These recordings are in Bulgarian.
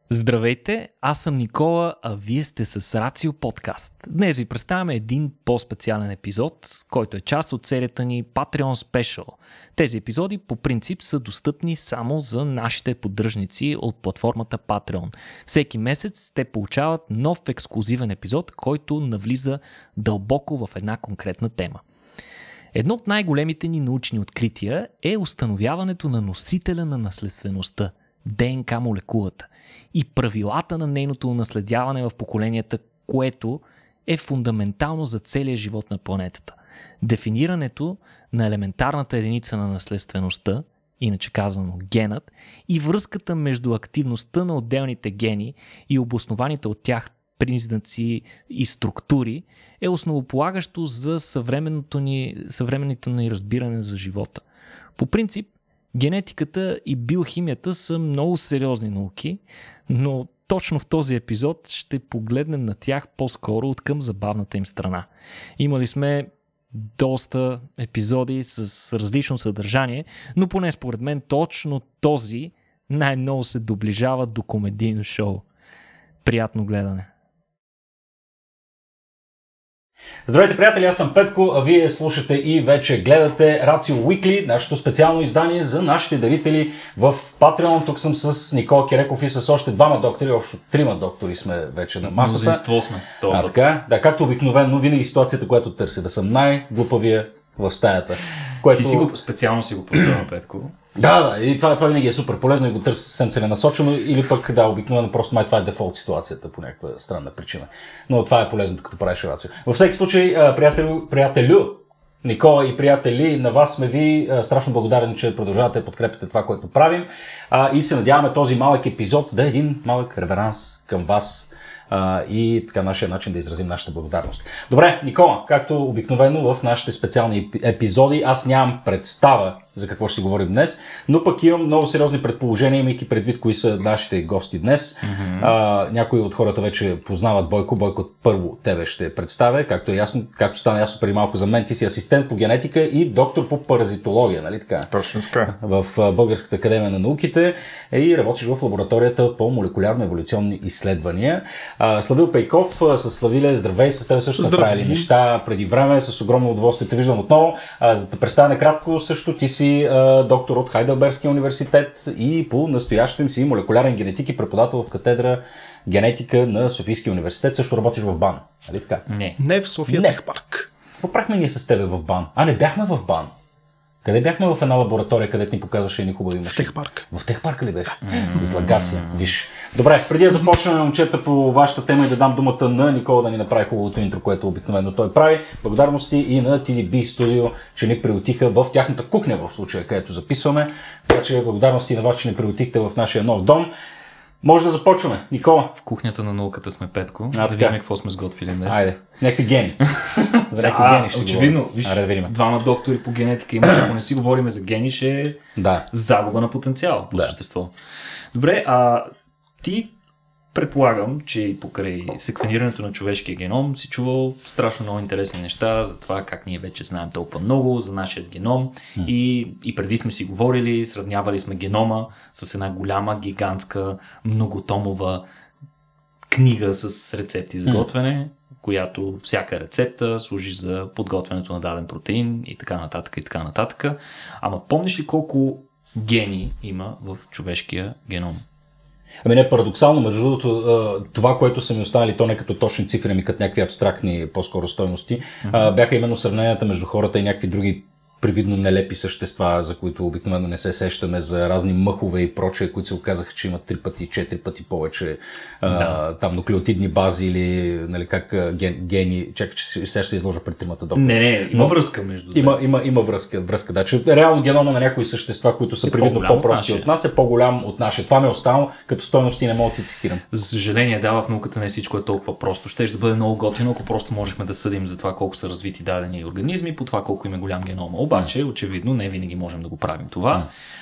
Здравейте, аз съм Никола, а вие сте с Рацио Подкаст. Днес ви представяме един по-специален епизод, който е част от серията ни Patreon Special. Тези епизоди по принцип са достъпни само за нашите поддръжници от платформата Patreon. Всеки месец те получават нов ексклузивен епизод, който навлиза дълбоко в една конкретна тема. Едно от най-големите ни научни открития е установяването на носителя на наследствеността – ДНК молекулата и правилата на нейното наследяване в поколенията, което е фундаментално за целия живот на планетата. Дефинирането на елементарната единица на наследствеността, иначе казано генът, и връзката между активността на отделните гени и обоснованите от тях признаци и структури е основополагащо за съвременното ни разбиране за живота. По принцип, генетиката и биохимията са много сериозни науки, но точно в този епизод ще погледнем на тях по-скоро от към забавната им страна. Имали сме доста епизоди с различно съдържание, но поне според мен точно този най-много се доближава до комедийно шоу. Приятно гледане! Здравейте, приятели, аз съм Петко, а вие слушате и вече гледате Рацио Weekly, нашето специално издание за нашите дарители в Patreon. Тук съм с Никола Киреков и с още двама доктори, общо трима доктори сме вече на масата. Мнозинство сме. Така, да, както обикновено, винаги ситуацията, която търся, да съм най-глупавия в стаята. Което... Ти специално си го поздравя, Петко. Да, и това винаги е супер полезно и го търся съвсем целенасочено, или пък да, обикновено просто това е дефолт ситуацията по някаква странна причина. Но това е полезно, като правиш рацио. Във всеки случай, приятелю, Никола и приятели, на вас сме ви страшно благодарни, че продължавате да подкрепите това, което правим. И се надяваме този малък епизод да е един малък реверанс към вас. И така нашия начин да изразим нашата благодарност. Добре, Никола, както обикновено в нашите специални епизоди, аз нямам представа за какво ще си говорим днес, но пък имам много сериозни предположения, имайки предвид кои са нашите гости днес. Някои от хората вече познават Бойко. Бойко, първо тебе ще представя, както стана ясно преди малко за мен. Ти си асистент по генетика и доктор по паразитология, нали така? Точно така. В Българската академия на науките и работиш в лабораторията по молекулярно-еволюционни изследвания. Славил Пейков, с Славиле, здравей, с тебе също сме правили неща преди време, с огромно удоволствие те виждам отново. Да те представя накратко също, ти си доктор от Хайделбергския университет и по настоящем си молекулярен генетик и преподавател в катедра генетика на Софийския университет. Също работиш в БАН, нали така? Не в София Техпарк. Какво правихме ние с тебе в БАН? Не бяхме в БАН. Къде бяхме в една лаборатория, където ни показваше едни хубави машини? В Техпарк. В Техпарка ли беше? Излагация, виж. Добре, преди да започнем, момчета, по вашата тема и да дам думата на Никола да ни направи хубавото интро, което обикновено той прави. Благодарности и на TDB Studio, че ни приютиха в тяхната кухня в случая, където записваме. Така че благодарности на вас, че ни приютихте в нашия нов дом. Може да започваме. Никола. В кухнята на науката сме, Петко. Да видим какво сме сготвили днес. Айде, някакви гени. За някакви гени ще очевидно, виж, да видим. Двама доктори по генетика има, ако не си говорим за гени, ще е загуба на потенциал по същество. Добре, ти предполагам, че и покрай секвенирането на човешкия геном си чувал страшно много интересни неща за това как ние вече знаем толкова много за нашия геном и преди сме си говорили, сравнявали сме генома с една голяма, гигантска, многотомова книга с рецепти за готвене, която всяка рецепта служи за подготвянето на даден протеин и така нататък и така нататък. Ама помниш ли колко гени има в човешкия геном? Не, парадоксално, между другото, това, което са ми останали, то не като точни цифри, ами като някакви абстрактни по-скоро стойности, бяха именно сравненията между хората и някакви други привидно нелепи същества, за които обикновено не се сещаме, за разни мъхове и прочее, които се оказаха, че имат 3 пъти, 4 пъти повече там нуклеотидни бази или нали, как гени. Чакай, че сега ще се изложа пред тримата доктори. Не, има връзка между Има връзка, да. Че реално генома на някои същества, които са привидно по-прости от нас, е по-голям от нашия. Това ме е останало като стойности, не мога да ти цитирам. За съжаление, в науката не всичко е толкова просто. Ще бъде много готино, ако просто можехме да съдим за това колко са развити дадени организми, по това колко им е голям генома. Обаче, очевидно, не винаги можем да го правим това.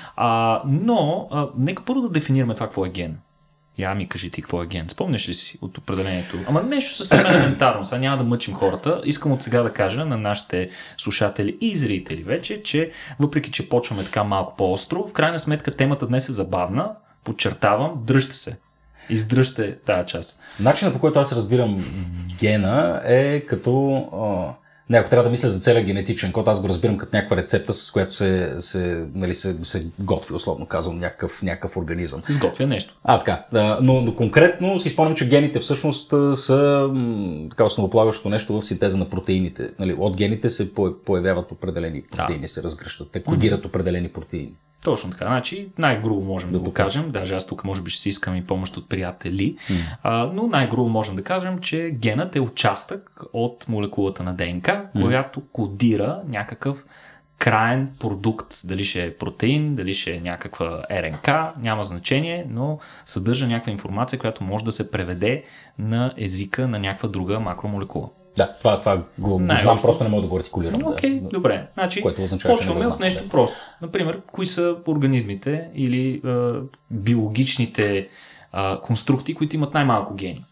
Но, нека първо да дефинираме това какво е ген. Я ми кажи ти какво е ген. Спомняш ли си от определението? Ама нещо съвсем елементарно. Сега няма да мъчим хората. Искам от сега да кажа на нашите слушатели и зрители вече, че въпреки, че почваме така малко по-остро, в крайна сметка темата днес е забавна. Подчертавам, дръжте се. издръжте тази част. Начинът, по който аз разбирам гена е като... Не, ако трябва да мисля за целия генетичен код, аз го разбирам като някаква рецепта, с която се готви, условно казвам, някакъв организъм. Се изготвя нещо. Така. Но конкретно си спомням, че гените всъщност са така основополагащото нещо в синтеза на протеините. Нали, от гените се появяват определени протеини, се разгръщат. Те кодират определени протеини. Точно така. Значи най-грубо можем да го кажем, даже аз тук може би ще си искам и помощ от приятели, но най-грубо можем да кажем, че генът е участък от молекулата на ДНК, която кодира някакъв краен продукт. Дали ще е протеин, дали ще е някаква РНК, няма значение, но съдържа някаква информация, която може да се преведе на езика на някаква друга макромолекула. Да, това го знам, просто не мога да го артикулирам. Окей, добре. Значи, почваме от нещо просто. Например, кои са организмите или биологичните конструкти, които имат най-малко гени?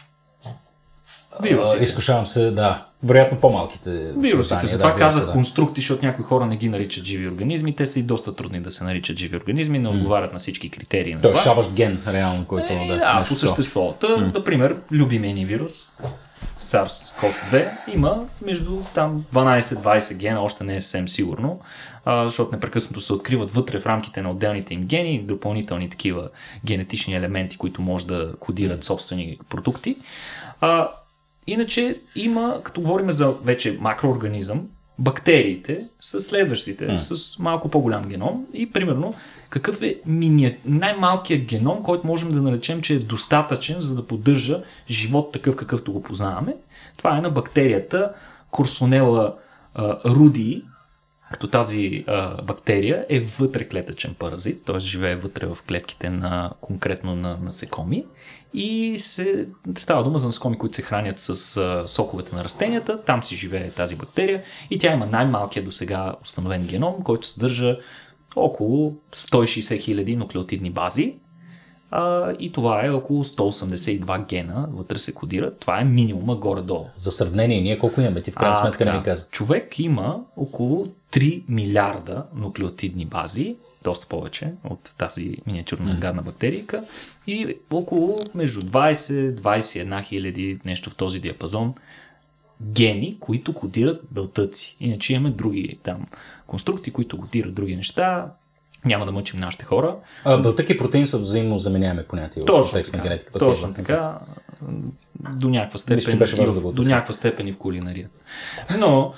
Вирусите. Изкушавам се, вероятно по-малките. Вирусите. Затова казах конструкти, защото някои хора не ги наричат живи организми. Те са и доста трудни да се наричат живи организми, не отговарят на всички критерии на това. Той е шаващ ген, реално, който по същество. Например, любимия ни вирус, SARS-CoV-2, има между там 12-20 гена, още не е съвсем сигурно, защото непрекъснато се откриват вътре в рамките на отделните им гени, допълнителни такива генетични елементи, които може да кодират собствени продукти. Иначе има, като говорим за вече макроорганизъм, бактериите са следващите с малко по-голям геном и примерно какъв е най-малкият геном, който можем да наречем, че е достатъчен, за да поддържа живот такъв, какъвто го познаваме. Това е на бактерията Corsonella rudii, като тази бактерия е вътреклетъчен паразит, т.е. живее вътре в клетките конкретно на насекоми. И става дума за насекоми, които се хранят с соковете на растенията. Там си живее тази бактерия и тя има най-малкият до сега установен геном, който съдържа около 160 000 нуклеотидни бази. И това е около 182 гена, вътре се кодират. Това е минимума горе-долу. За сравнение, ние колко имаме? Ти в крайна сметка не ми каза. Човек има около 3 милиарда нуклеотидни бази, доста повече от тази миниатюрна гадна бактерийка, и около между 20-21 хиляди, нещо в този диапазон, гени, които кодират белтъци. Иначе имаме други там конструкти, които кодират други неща. Няма да мъчим нашите хора. Белтък и протеин са взаимно заменяеми понятия в контекст на генетиката. Точно така. До някаква степен, до някаква степен и в кулинарията. Но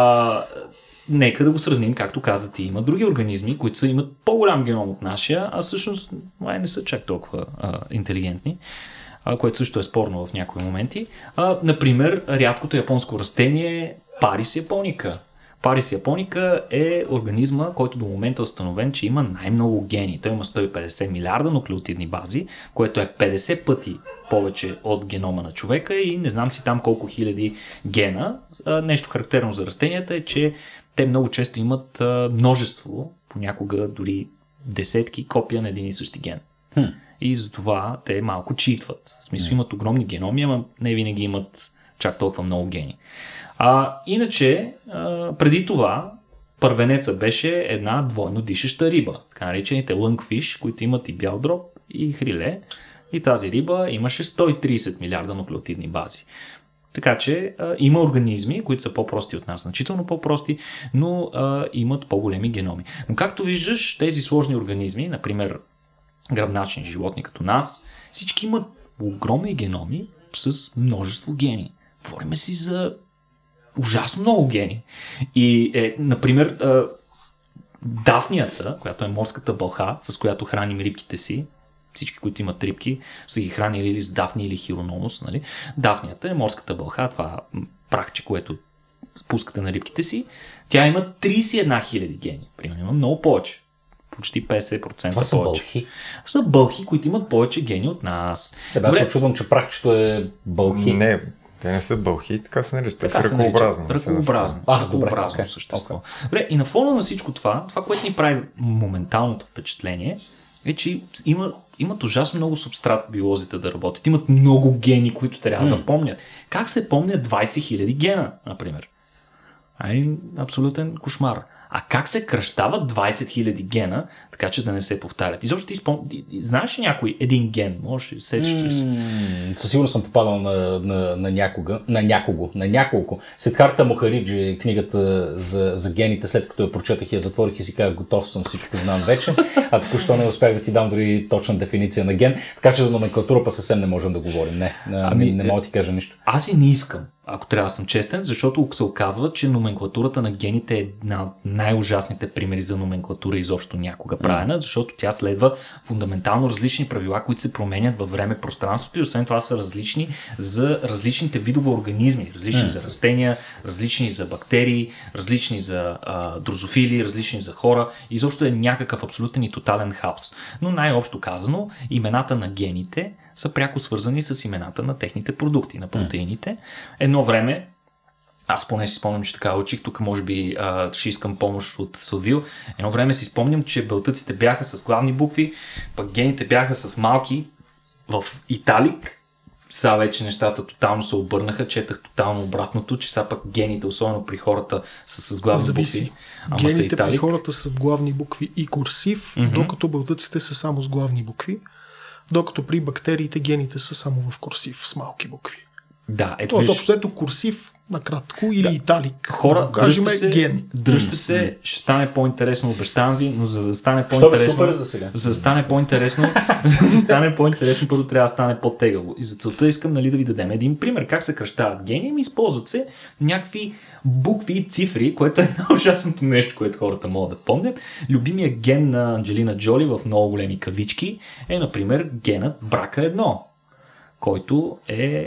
нека да го сравним, както каза ти. Има други организми, които имат по-голям геном от нашия, а всъщност не са чак толкова интелигентни, което също е спорно в някои моменти. Например, рядкото японско растение Парис японика. Парис японика е организма, който до момента е установен, че има най-много гени. Той има 150 милиарда нуклеотидни бази, което е 50 пъти повече от генома на човека и не знам си там колко хиляди гена. Нещо характерно за растенията е, че те много често имат множество, понякога дори десетки копия на един и същи ген. И затова те малко читват. В смисъл имат огромни геноми, ама не винаги имат чак толкова много гени. Иначе, преди това, първенеца беше една двойно дишаща риба, така наречените лънгфиш, които имат и бял дроб, и хриле. И тази риба имаше 130 милиарда нуклеотидни бази. Така че има организми, които са по-прости от нас, значително по-прости, но имат по-големи геноми. Но както виждаш, тези сложни организми, например гръбначни животни като нас, всички имат огромни геноми с множество гени. Говорим си за ужасно много гени. И, например, дафнията, която е морската бълха, с която храним рибките си, всички, които имат рибки, са ги хранили или с дафни или хирононус. Нали? Дафнията е морската бълха, това прахче, което пускате на рибките си. Тя има 31 000 гени. Примерно има много повече. Почти 50% това са повече. бълхи? Са бълхи, които имат повече гени от нас. Аз се очудвам, че прахчето е бълхи. Не, те не са бълхи, така се наричат. Те са ръкообразни. Ръкообразно същество. Добре, и на фона на всичко това, което ни прави моменталното впечатление, е, че имат ужасно много субстрат биолозите да работят. Имат много гени, които трябва да помнят. Как се помнят 20 000 гена, например? Абсолютен кошмар. а как се кръщават 20 000 гена, така че да не се повтарят. Изобщо знаеш ли някой един ген? Можеш ли сечеш ли си? Със сигурно съм попадал на няколко. Сидхарта Мохариджи, книгата за гените, след като я прочетах и я затворих и си казах, готов съм, всичко знам вече, а току-що не успях да ти дам дори точна дефиниция на ген, така че за номенклатура па съвсем не можем да говорим. Не мога да ти кажа нищо. Аз и не искам, ако трябва да съм честен, защото се оказва, че номенклатурата на гените е една от най-ужасните примери за номенклатура изобщо някога правена, защото тя следва фундаментално различни правила, които се променят във време пространството и освен това са различни за различните видове организми, различни за растения, различни за бактерии, различни за дрозофили, различни за хора. Изобщо е някакъв абсолютен и тотален хаос. Но най-общо казано, имената на гените са пряко свързани с имената на техните продукти, на протеините. Едно време, аз поне си спомням, че така учих, тук може би ще искам помощ от Силвил. Едно време си спомням, че белтъците бяха с главни букви, пък гените бяха с малки в италик. Сега вече нещата тотално се обърнаха, четах тотално обратното, че сега пък гените, особено при хората, са с главни букви. Гените при хората са с главни букви и курсив, докато белтъците са само с главни букви. Докато при бактериите гените са само в курсив с малки букви. Да, ето тоест, общо курсив, накратко, или италик. Хора, дръжте се, ще стане по-интересно, обещавам ви, но за да стане по-интересно, първо трябва да стане по-тегаво. И за целта искам да ви дадем един пример. Как се кръщават гени? Използват се някакви букви и цифри, което е най-ужасното нещо, което хората могат да помнят. Любимият ген на Анджелина Джоли в много големи кавички е, например, генът BRCA1, който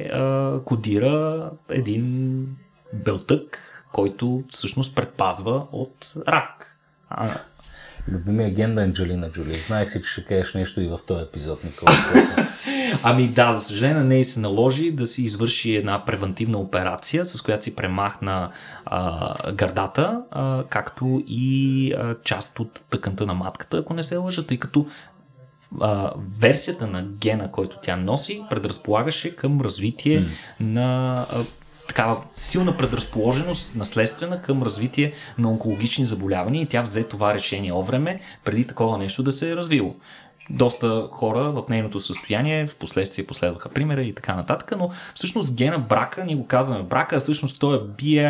кодира един белтък, който всъщност предпазва от рак. Любимия ген на Анджелина Джоли. Знаех си, че ще кажеш нещо и в този епизод, Никола. Ами да, за съжаление на нея се наложи да си извърши една превентивна операция, с която си премахна гърдата, както и част от тъканта на матката, ако не се лъжа, тъй като версията на гена, който тя носи, предразполагаше към развитие на такава силна предразположеност, наследствена към развитие на онкологични заболявания и тя взе това решение време преди такова нещо да се е развило. Доста хора в нейното състояние в последствие последваха примера и така нататък, но всъщност гена BRCA, ние го казваме BRCA, а всъщност той е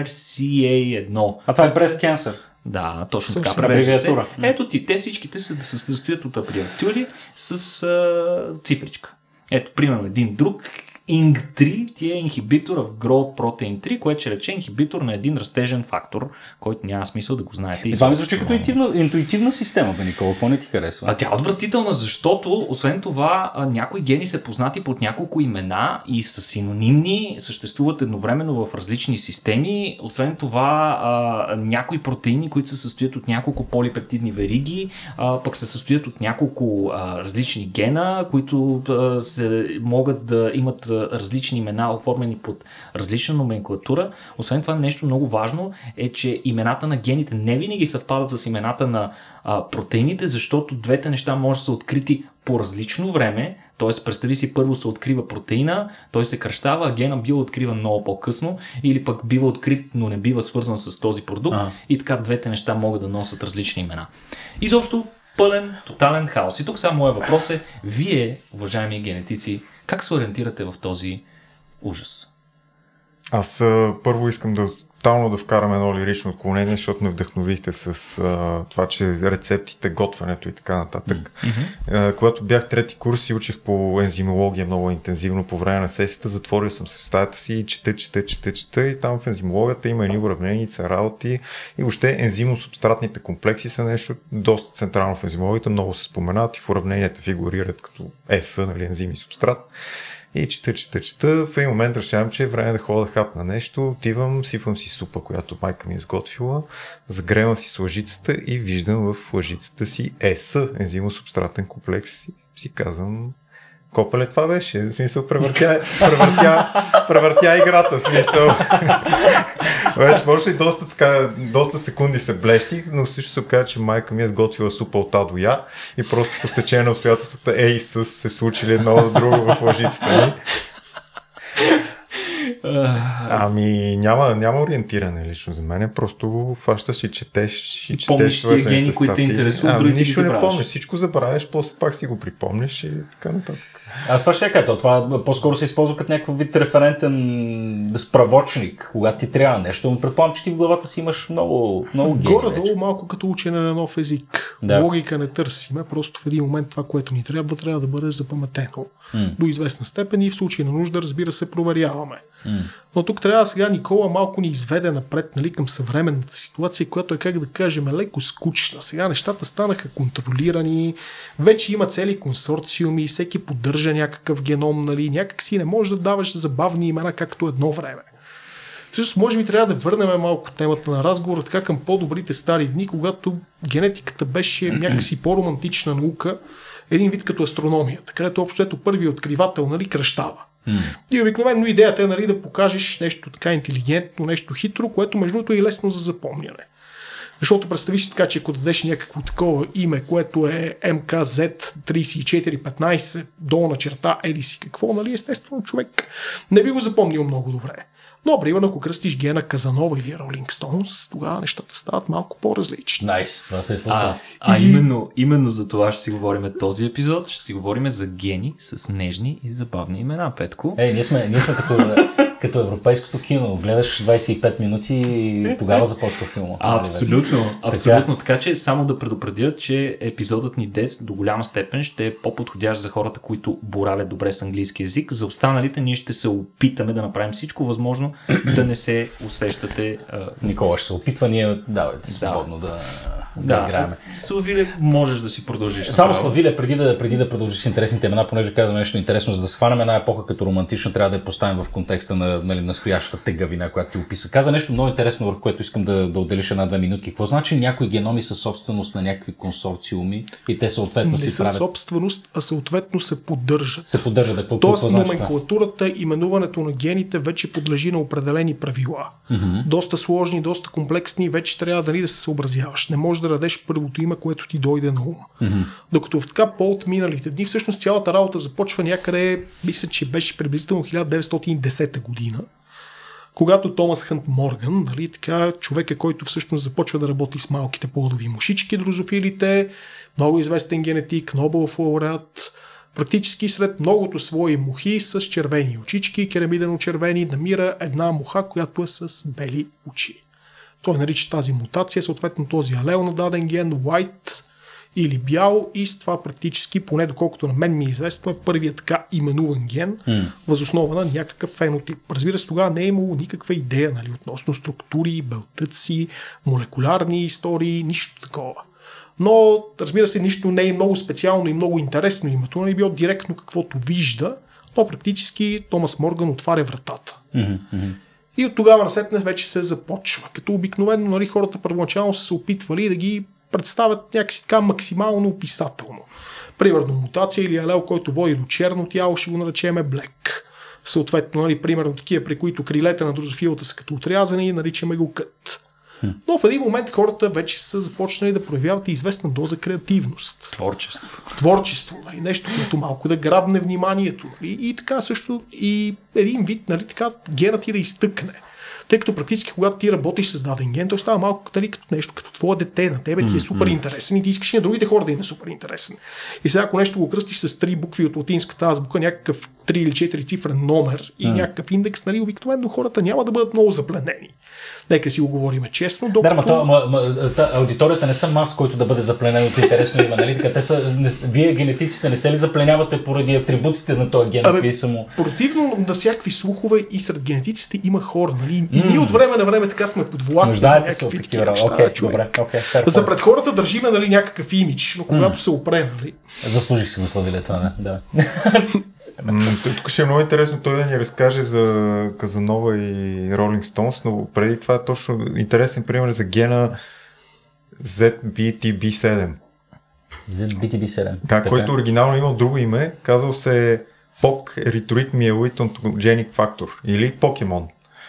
BRCA1. А това е breast cancer. Да, точно така превежда се. Ето ти, те всичките се състоят от абревиатури с цифричка. Ето, примерно един друг, ING3, ти е инхибитор в Growth Protein 3, което ще рече инхибитор на един растежен фактор, който няма смисъл да го знаете. Това ми звучи като интуитивна система, бе, Никола, какво не ти харесва? Тя е отвратителна, защото освен това някои гени са познати под няколко имена и са синонимни, съществуват едновременно в различни системи. Освен това някои протеини, които се състоят от няколко полипептидни вериги, пък се състоят от няколко различни гена, които могат да имат различни имена, оформени под различна номенклатура. Освен това, нещо много важно е, че имената на гените не винаги съвпадат с имената на протеините, защото двете неща може да са открити по различно време. Т.е. представи си, първо се открива протеина, той се кръщава, а гена бива откриван много по-късно или пък бива открит, но не бива свързан с този продукт и така двете неща могат да носят различни имена. Изобщо пълен, тотален хаос. И тук само моят въпрос е, вие, уважаеми генетици, как се ориентирате в този ужас? Аз първо искам тотално да вкарам едно лирично отклонение, защото ме вдъхновихте с това, че рецептите, готвенето и така нататък. Когато бях трети курс и учих по ензимология много интензивно по време на сесията, затворил съм се в стаята си и чета и там в ензимологията има едни уравненица, работи и въобще ензимно-субстратните комплекси са нещо доста централно в ензимологията, много се споменават и в уравненията фигурират като ЕС, нали, ензим и субстрат. И чета. В един момент решавам, че е време да ходя да хапна нещо. Отивам, сипвам си супа, която майка ми е сготвила, загревам си с лъжицата и виждам в лъжицата си ЕС, ензимосубстратен комплекс. И си казвам, копале, това беше. В смисъл, превъртя играта. В смисъл. Вече може и доста секунди се блещих, но също се оказа, че майка ми е сготвила супа от А до Я и просто по стечение на обстоятелствата се случили едно от друго в лъжицата ми. Ами няма ориентиране лично за мен, просто фащаш и четеш и помниш тия гени, които те интересуват, другите нищо не помниш, всичко забравяш, после пак си го припомниш и така нататък. Аз това ще кажа, това по-скоро се използва като някакъв вид референтен справочник, когато ти трябва нещо, но предполагам, че ти в главата си имаш много гени. Горе-долу малко като учене на нов език. Да. Логика не търсиме, просто в един момент това, което ни трябва да бъде запаметено до известна степен и в случай на нужда, разбира се, проверяваме. Но тук трябва сега Никола малко ни изведе напред, нали, към съвременната ситуация, която е, как да кажем, леко скучна. Сега нещата станаха контролирани, вече има цели консорциуми, всеки поддържа някакъв геном, нали, някак си не можеш да даваш забавни имена, както едно време. Всъщност, може би трябва да върнем малко темата на разговора така към по-добрите стари дни, когато генетиката беше някакси по-романтична наука, един вид като астрономията, където общо първият откривател, нали, кръщава. И обикновено идеята е, нали, да покажеш нещо така интелигентно, нещо хитро, което между другото е и лесно за запомняне. Защото представи си така, че ако дадеш някакво такова име, което е МКЗ3415 долна черта, еди си какво, нали, естествено човек не би го запомнил много добре. Но, примерно, ако кръстиш гена Казанова или Ролинг Стоунс, тогава нещата стават малко по-различни. Найс, това се е случило. Именно за това ще си говорим този епизод. Ще си говорим за гени с нежни и забавни имена, Петко. Ние сме като европейското кино. Гледаш 25 минути и тогава започва филма. Абсолютно. Така че само да предупредя, че епизодът ни днес до голяма степен ще е по-подходящ за хората, които боравят добре с английски език. За останалите ние ще се опитаме да направим всичко възможно да не се усещате. Никола ще се опитва, ние давайте свободно да играем. Славиле, можеш да си продължиш. Само Славиле, преди да продължиш с интересните имена, понеже каза нещо интересно, за да схванем една епоха като романтична, трябва да я поставим в контекста на, нали, настоящата тегавина, която ти описа. Каза нещо много интересно, върху което искам да отделиш 1-2 минутки. Какво значи някои геноми са собственост на някакви консорциуми и те съответно си правят? Не са собственост, а съответно се поддържат. Тоест номенклатурата, именуването на гените вече подлежи на определени правила. Доста сложни, доста комплексни, вече трябва да се съобразяваш. Не можеш да дадеш първото име, което ти дойде на ум. Докато в така по-отминалите дни, всъщност цялата работа започва някъде, мисля, че беше приблизително 1910 година, когато Томас Хънт Морган, нали, така, човек, който всъщност започва да работи с малките плодови мушички, дрозофилите, много известен генетик, Нобелов лауреат, практически сред многото свои мухи с червени очички, керамидено-червени, намира една муха, която е с бели очи. Той нарича тази мутация, съответно този алел на даден ген, white или бял, и с това практически, поне доколкото на мен ми е известно, е първият така именуван ген, възоснова на някакъв фенотип. Разбира се, тогава не е имало никаква идея, нали, относно структури, белтъци, молекулярни истории, нищо такова. Но, разбира се, нищо не е много специално и много интересно името, нали, било директно каквото вижда, но практически Томас Морган отваря вратата. И от тогава насетне вече се започва. Като обикновено, нали, хората първоначално са се опитвали да ги представят някакси така максимално описателно. Примерно мутация или алел, който води до черно тяло, ще го наречеме блек. Съответно, нали, примерно такива, при които крилете на дрозофилата са като отрязани, наричаме го кът. Но в един момент хората вече са започнали да проявяват известна доза креативност. Творчество, нали, нещо, което малко да грабне вниманието. Нали, и така също и един вид, нали, така, генът ти да изтъкне. Тъй като практически, когато ти работиш с даден ген, той става малко, нали, като нещо, като твоя дете, на тебе ти е супер интересен и ти искаш и на другите хора да им е супер интересен. И сега, ако нещо го кръстиш с 3 букви от латинската азбука, някакъв 3 или 4 цифрен номер и някакъв индекс, нали, обикновено хората няма да бъдат много запленени. Нека си го говорим честно. Докато... аудиторията не са мас, който да бъде запленен от интересно име, нали? Така, вие генетиците не се ли запленявате поради атрибутите на този ген? Противно на всякакви слухове и сред генетиците има хора, нали? И ние от време на време така сме подвластни. Нуждаете се от такива неща. За пред хората държиме, нали, някакъв имидж, но когато се опре, нали? Заслужих си го, Славиле, това, да. Тук ще е много интересно той да ни разкаже за Казанова и Ролинг Стоунс, но преди това е точно интересен пример за гена ZBTB7. ZBTB7. Да, който оригинално имал друго име, казал се POC Erythroid Myeloid Oncogenic Factor или Покемон.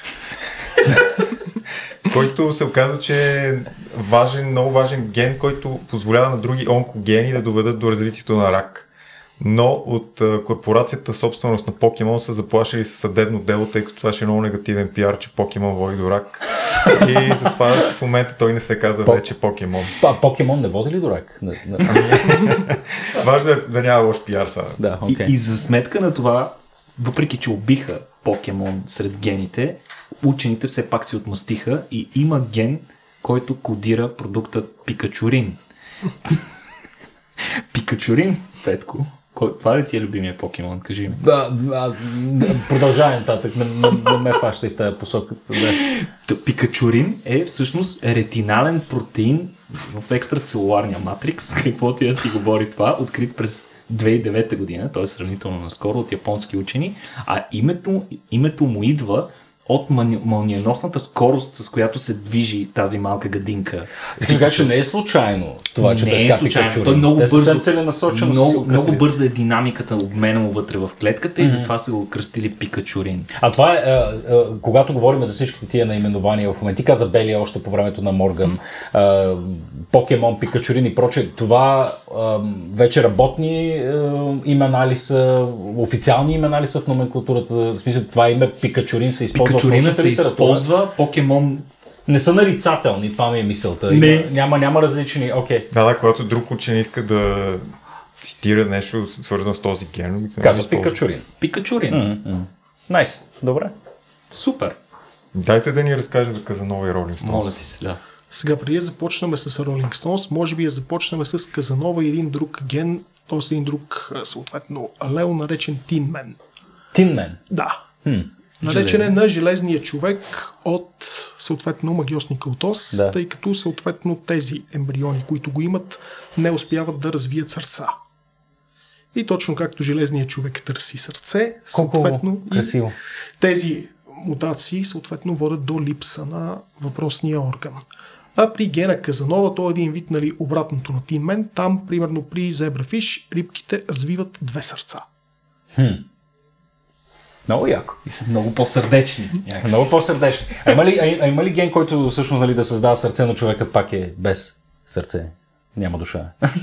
Който се оказа, че е много важен ген, който позволява на други онкогени да доведат до развитието на рак. но от корпорацията собственост на Pokemon са заплашили със съдебно дело, тъй като това ще е много негативен пиар, че Pokemon води до рак. И затова в момента той не се казва вече Pokemon. Pokemon не води ли до рак? Важно е да няма лош пиар сега. Да, okay. И за сметка на това, въпреки че убиха Pokemon сред гените, учените все пак се отмъстиха и има ген, който кодира продуктът Пикачурин. Пикачурин, Петко. Това ли ти е любимия покемон? Кажи ми. Продължавай нататък. Не ме фаща и в тази посока. Пикачурин е всъщност ретинален протеин в екстрацелуларния матрикс. Какво ти говори това? Открит през 2009 година, т.е. сравнително наскоро от японски учени. А името му идва от мълниеносната скорост, с която се движи тази малка гадинка. Така че не е случайно това, че не е случайно. Той много много бърза е динамиката, обмена му вътре в клетката и затова са го кръстили Пикачурин. А това е, когато говорим за всичките тия наименования, в момента ти каза Белия още по времето на Морган, Покемон, Пикачурин и прочее, това вече работни имена ли са, официални имена ли са в номенклатурата? В смисъл, това име Пикачурин се използва. Пикачурина се използва, Покемон не са нарицателни, това ми е мисълта. Няма различни, окей. Да, когато друг учен иска да цитира нещо свързано с този ген. Казва Пикачурин. Пикачурин. Найс, добре. Супер. Дайте да ни разкаже за Казанова и Ролинг Стоунс. Моля ти се, да. Сега, преди да започнем с Ролинг Стоунс, може би да започнем с Казанова и един друг ген, т.е. един друг, съответно, алел, наречен Тинмен. Тинмен? Да. Наречен е на железния човек от съответно магиосника от Оз, тъй като съответно тези ембриони, които го имат, не успяват да развият сърца. И точно както железният човек търси сърце, съответно и тези мутации съответно водят до липса на въпросния орган. А при гена Казанова, то е един вид, нали, обратното на Тинмен, там примерно при зебрафиш рибките развиват 2 сърца. Много яко. И са много по-сърдечни. Много по-сърдечни. Има ли ген, който всъщност, нали, да създава сърце, но човекът пак е без сърце? Няма душа.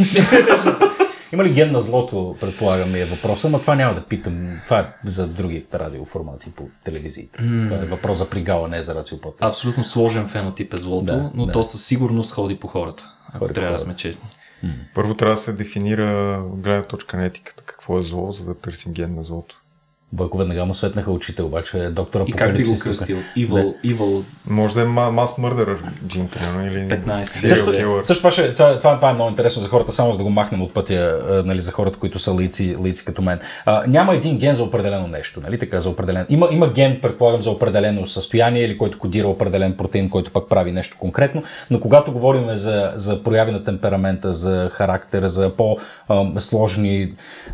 Има ли ген на злото, предполагам е въпроса, но това няма да питам. Това е за други радиоформати по телевизиите. Това е въпрос за пригала, не за радиоподкаст. Абсолютно сложен фенотип е злото, но то със сигурност ходи по хората, ако трябва да сме честни. Първо трябва да се дефинира от гледна точка на етиката какво е зло, за да търсим ген на злото. Бойко веднага му светнаха очите, обаче доктора и как би го кръстил? Evil. Може да е mass murderer джин, или 15. Също това е много интересно за хората, само за да го махнем от пътя, нали, за хората, които са лаици като мен. Няма един ген за определено нещо, нали, така, за определено. Има ген, предполагам, за определено състояние или който кодира определен протеин, който пък прави нещо конкретно, но когато говорим за прояви на темперамента, за характер, за по-сложни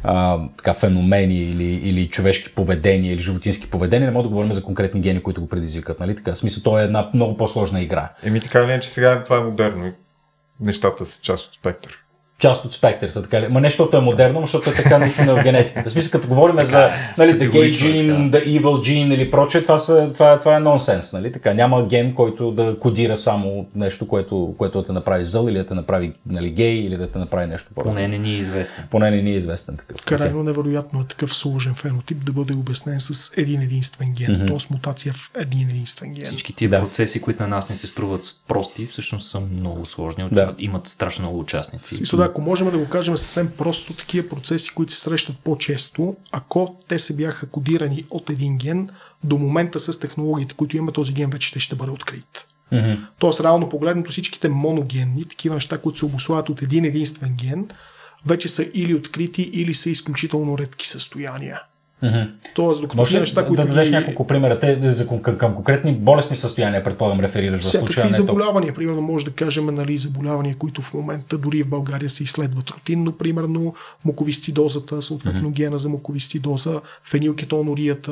феномени или човешки поведения или животински поведения, не мога да говорим за конкретни гени, които го предизвикат. Нали? Така, в смисъл, то е една много по-сложна игра. Така ли, че сега това е модерно и нещата са част от спектър. Част от спектър са така. Ма нещото е модерно, защото е така наистина в генетиката. В смисъл, като говорим за нали, the gay gene, the evil gene или прочее, това е нонсенс. Нали? Така, няма ген, който да кодира само нещо, което да те направи зъл или да те направи нали, гей или да те направи нещо по-различно. Поне не ни е известен. Поне не ни е известен такъв. Крайно невероятно е такъв сложен фенотип да бъде обяснен с един единствен ген, т.е. мутация в един единствен ген. Всички тия процеси, които на нас не се струват прости, всъщност са много сложни, имат страшно много участници. Ако можем да го кажем съвсем просто, такива процеси, които се срещат по-често, ако те се бяха кодирани от един ген, до момента с технологиите, които имаме, този ген вече ще бъде открит. Тоест, реално погледнато, всичките моногенни, такива неща, които се обуславят от един единствен ген, вече са или открити, или са изключително редки състояния. Тоест, докато тия неща, които да дадеш няколко примера, те към конкретни болестни състояния, предполагам, реферираш в случая. Всякакви заболявания, примерно, може да кажем, нали, заболявания, които в момента дори в България се изследват рутинно, примерно муковисцидозата, съответно гена за муковисцидоза, фенилкетонурията,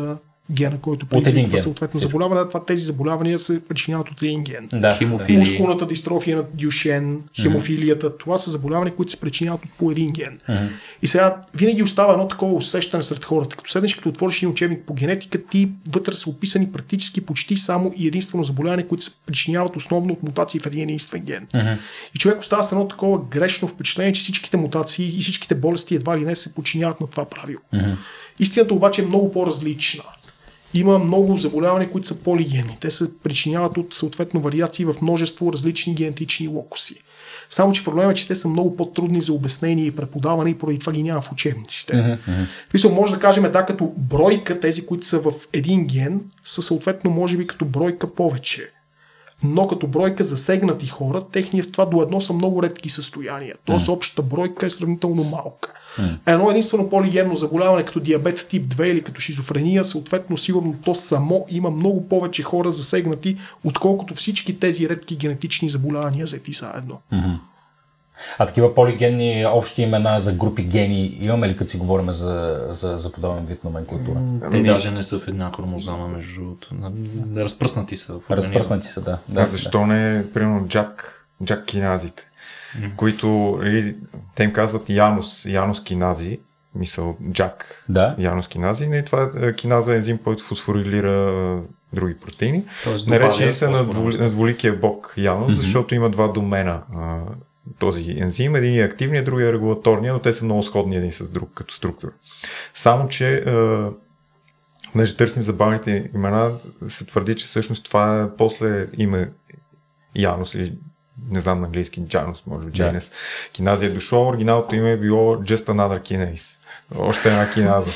гена, който предизвиква съответно заболяване. Тези заболявания се причиняват от един ген. Мускулната дистрофия на Дюшен, хемофилията, това са заболявания, които се причиняват от по един ген. И сега винаги остава едно такова усещане сред хората. Като седнеш, като отвориш един учебник по генетика, ти вътре са описани практически почти само и единствено заболявания, които се причиняват основно от мутации в един единствен ген. И човек остава с едно такова грешно впечатление, че всичките мутации и всичките болести едва ли не се подчиняват на това правило. Истината обаче е много по-различна. Има много заболявания, които са полигенни. Те се причиняват от съответно вариации в множество различни генетични локуси. Само че проблемът е, че те са много по-трудни за обяснение и преподаване и поради това ги няма в учебниците. Може да кажем, да, като бройка, тези, които са в един ген, са съответно може би като бройка повече. Но като бройка засегнати хора, техни в това до едно са много редки състояния. Тоест общата бройка е сравнително малка. Едно единствено полигенно заболяване като диабет тип 2 или като шизофрения, съответно сигурно то само има много повече хора засегнати, отколкото всички тези редки генетични заболявания взети заедно. А такива полигенни общи имена за групи гени имаме ли, като си говорим за подобен вид номенклатура? Те даже не са в една хромозома, между другото. Разпръснати са в организма. Разпръснати са, да. Защо не, примерно, джак киназите, които те им казват Янус кинази, мисъл джак Янус кинази, и това киназа е ензим, който фосфорилира други протеини. Наречени са на двуликия бог Янус, защото има два домена този ензим. Един е активният, другия е регулаторният, но те са много сходни един с друг като структура. Само, че понеже търсим забавните имена, се твърди, че всъщност това е после име Янус или не знам на английски Janus, може би Janus. Киназа е дошло, оригиналното име е било Just Another Kinase. Още една киназа.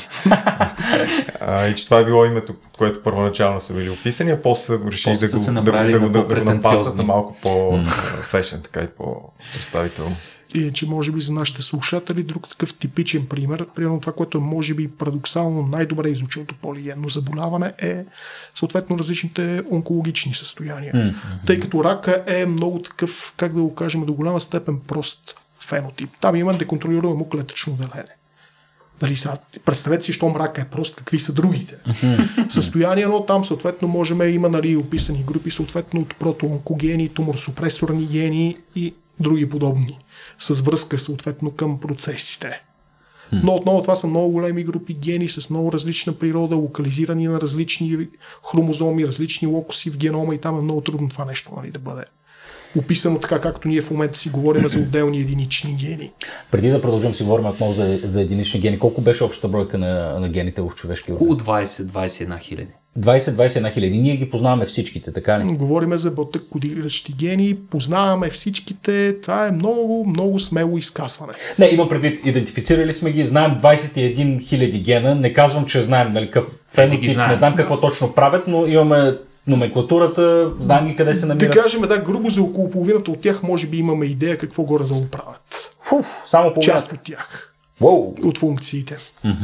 И че това е било името, което първоначално са били описани, а после са решили да го напаснат на малко по-фешен, така и по-представително. И че може би за нашите слушатели друг такъв типичен пример, примерно това, което е може би парадоксално най-добре изученото полигенно заболяване е съответно различните онкологични състояния. Тъй като рака е много такъв, как да го кажем, до голяма степен прост фенотип. Там има деконтролируемо клетъчно деление. Представете си, щом рака е прост, какви са другите състояния, но там съответно има описани групи съответно от протоонкогени, туморсупресорни гени и други подобни, с връзка съответно към процесите. Но отново това са много големи групи гени с много различна природа, локализирани на различни хромозоми, различни локуси в генома и там е много трудно това нещо да бъде описано така, както ние в момента си говорим за отделни единични гени. Преди да продължим си говорим отново за единични гени, колко беше общата бройка на гените в човешкия организъм? Около 20-21 хиляди. 20-21 хиляди. Ние ги познаваме всичките, така ли? Говориме за ботък-кодиращи гени, познаваме всичките. Това е много, много смело изказване. Не, има предвид, идентифицирали сме ги, знаем 21 хиляди гена, не казвам, че знаем какъв фенотип, не знам какво точно правят, но имаме номенклатурата, знаем ги къде се намират. Да кажем, грубо за около половината от тях може би имаме идея какво горе да го правят. Само половината? Част от тях. От функциите.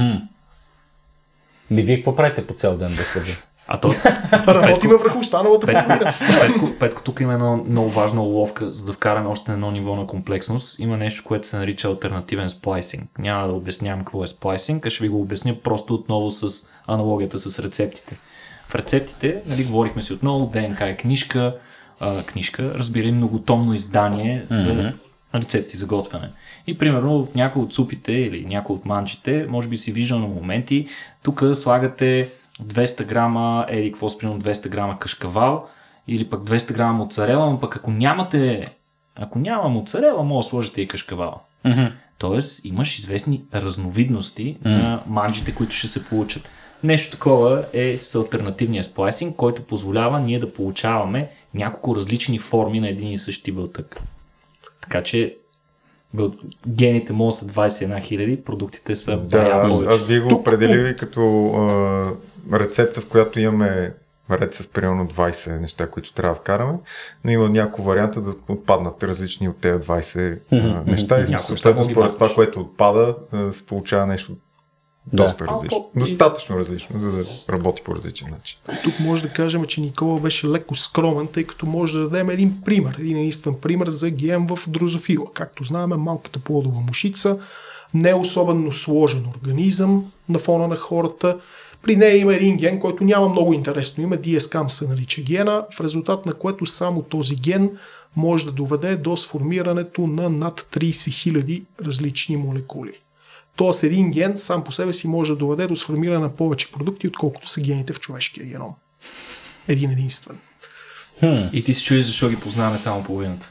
Вие какво правите по цял ден да следи? Работиме върху останалата половина. Петко, тук има една много важна уловка, за да вкараме още едно ниво на комплексност. Има нещо, което се нарича алтернативен сплайсинг. Няма да обяснявам какво е сплайсинг, а ще ви го обясня просто отново с аналогията с рецептите. В рецептите, говорихме си отново, ДНК е книжка, разбира, многотомно издание за рецепти за готвяне. И примерно в някои от супите или някои от манджите, може би си виждал на моменти, тук слагате 200 грама, примерно 200 грама кашкавал или пък 200 грама моцарела, но пък ако няма моцарела, може да сложите и кашкавал. Тоест имаш известни разновидности на манджите, които ще се получат. Нещо такова е с алтернативния сплайсинг, който позволява ние да получаваме няколко различни форми на един и същи бълтък. Така че гените могат са 21 хиляди, продуктите са повече. Аз би го определил и като рецепта, в която имаме ред с примерно 20 неща, които трябва да вкараме, но има няколко варианта да отпаднат различни от тези 20 неща и съответно според това, което отпада, се получава нещо доста различно. Достатъчно различно, за да работи по различен начин. Тук може да кажем, че Никола беше леко скромен, тъй като може да дадем един единствен пример за ГМ в дрозофила. Както знаем, малката плодова мушица не е особено сложен организъм на фона на хората. При нея има един ген, който няма много интересно име, DSCAM се нарича гена, в резултат на което само този ген може да доведе до сформирането на над 30 000 различни молекули. Тоест един ген сам по себе си може да доведе до сформиране на повече продукти, отколкото са гените в човешкия геном. Един единствен. И ти се чуеш защо ги познаваме само половината.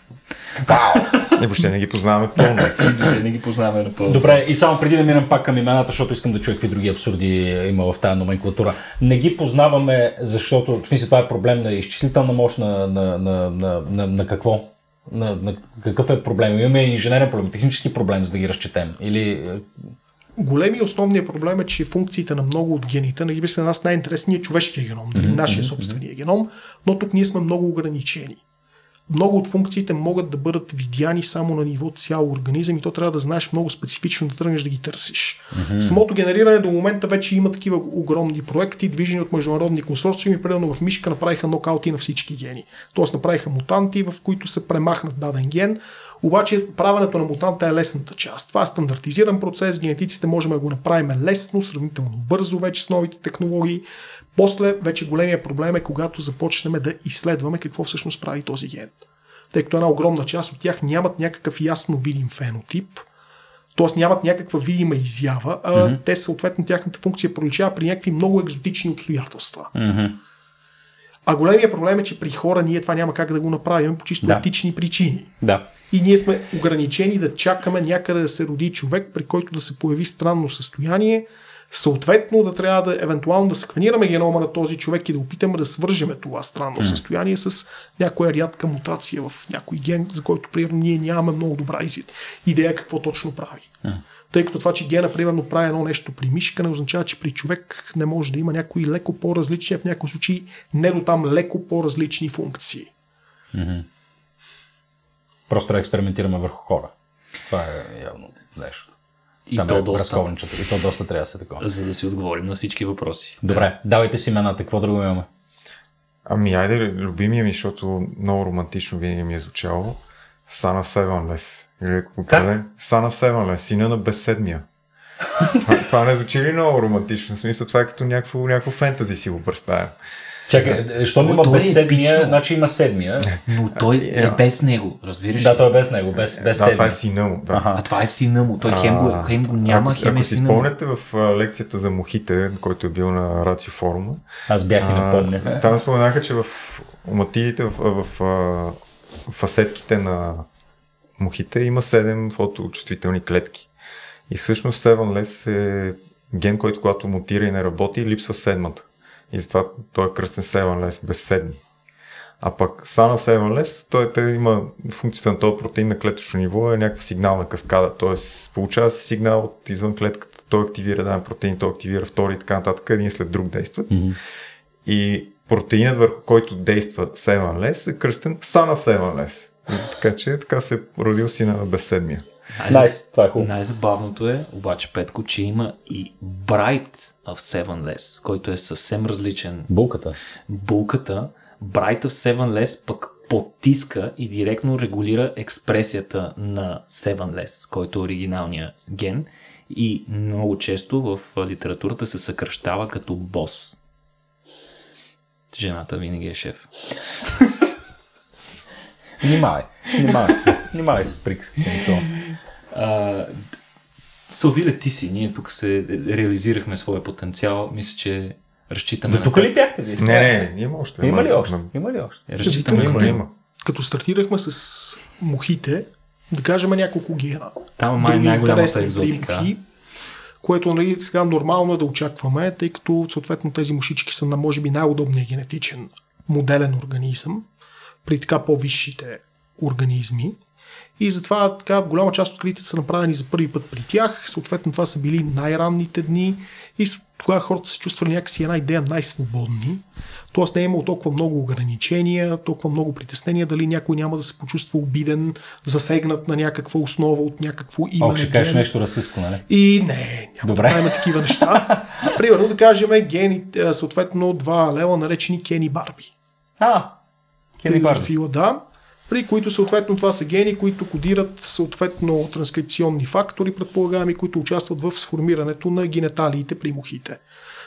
И въобще не ги познаваме пълно. Не ги познаваме напълно. Добре, и само преди да минем пак към имената, защото искам да чуя какви други абсурди има в тази номенклатура. Не ги познаваме, защото, в смисъл, това е проблем на изчислителна мощ на какво? На какъв е проблем? Имаме инженерен проблем, технически проблем, за да ги разчетем. Или... Големият основният проблем е, че функциите на много от гените, нали, за нас най-интересният е човешкия геном, нашия собствения геном, но тук ние сме много ограничени. Много от функциите могат да бъдат видяни само на ниво цял организъм и то трябва да знаеш много специфично да тръгнеш да ги търсиш. Самото генериране до момента вече има такива огромни проекти, движени от международни консорциуми, примерно в мишка направиха нокаути на всички гени. Тоест направиха мутанти, в които се премахнат даден ген, обаче правенето на мутанта е лесната част. Това е стандартизиран процес, генетиците можем да го направим лесно, сравнително бързо вече с новите технологии. После вече големия проблем е когато започнем да изследваме какво всъщност прави този ген. Тъй като една огромна част от тях нямат някакъв ясно видим фенотип, т.е. нямат някаква видима изява, а те съответно тяхната функция проличава при някакви много екзотични обстоятелства. А големия проблем е, че при хора ние това няма как да го направим по чисто етични причини. Да. И ние сме ограничени да чакаме някъде да се роди човек, при който да се появи странно състояние, съответно да трябва да евентуално да секвенираме генома на този човек и да опитаме да свържеме това странно състояние с някоя рядка мутация в някой ген, за който примерно ние нямаме много добра идея какво точно прави. Тъй като това, че гена примерно прави едно нещо при мишка, не означава, че при човек не може да има някои леко по-различни, в някои случаи не до там леко по-различни функции. Просто да експериментираме върху хора. Това е явно нещо. И то доста трябва да се такова. За да си отговорим на всички въпроси. Добре, давайте си имената, какво друго имаме? Ами айде, любимия ми, защото много романтично винаги ми е звучало. Son of Sevenless. Или ако кажем, Son of Sevenless, сина на безседмия. Това не звучи ли много романтично? В смисъл, това е като някакво фентази си го представя. Чакай, защото има без седмия, значи има седмия. Но той е без него, разбираш ли? Да, той е без него, без седмия. Това е сина му. Да. А това е сина му. Той хем го няма, хем ако е си сина му. спомняте в лекцията за мухите, който е бил на Рацио форума. Аз бях и напомня. Там споменаха, че в оматидите, в фасетките на мухите има 7 фоточувствителни клетки. И всъщност 7less е ген, който когато мутира и не работи, липсва седмата. И затова той е кръстен 7less, без седми. А пък Son of 7less, той има функцията на този протеин на клетъчно ниво е някаква сигнална каскада. Т.е. получава се сигнал от извън клетката, той активира даден протеин, той активира втори и така нататък, един след друг действат. И протеинът, върху който действа 7less, е кръстен Son of 7less. Така че така се родил сина на безседмия. Това е хубаво. Най-забавното е, обаче, Петко, че има и Bright of 7less, който е съвсем различен. Булката, Bright of 7less пък потиска и директно регулира експресията на 7less, който е оригиналният ген и много често в литературата се съкръщава като бос. Жената винаги е шеф. Внимавай с приказките. Силвиле, ти си. Ние тук се реализирахме своя потенциал. Мисля, че разчитаме на... Тук ли бяхте ви? Не, има още. Има ли още? Разчитаме има. Като стартирахме с мухите, да кажем няколко гена. Там май най-голямата екзотика. Което нали, сега нормално е да очакваме, тъй като съответно тези мушички са на може би най-удобният генетичен моделен организъм при така по-висшите организми. И затова така голяма част от откритията са направени за първи път при тях. Съответно това са били най-ранните дни и тогава хората се чувствали някакси една идея най-свободни. Тоест не е имало толкова много ограничения, толкова много притеснения, дали някой няма да се почувства обиден, засегнат на някаква основа от някакво име. Ще кажеш нещо расистко, нали? И няма да правим такива неща. Примерно да кажем гени, съответно 2 алела, наречени Кени Барби. Кени Барби. Да. При които съответно това са гени, които кодират съответно транскрипционни фактори, предполагаме, които участват в сформирането на гениталиите при мухите.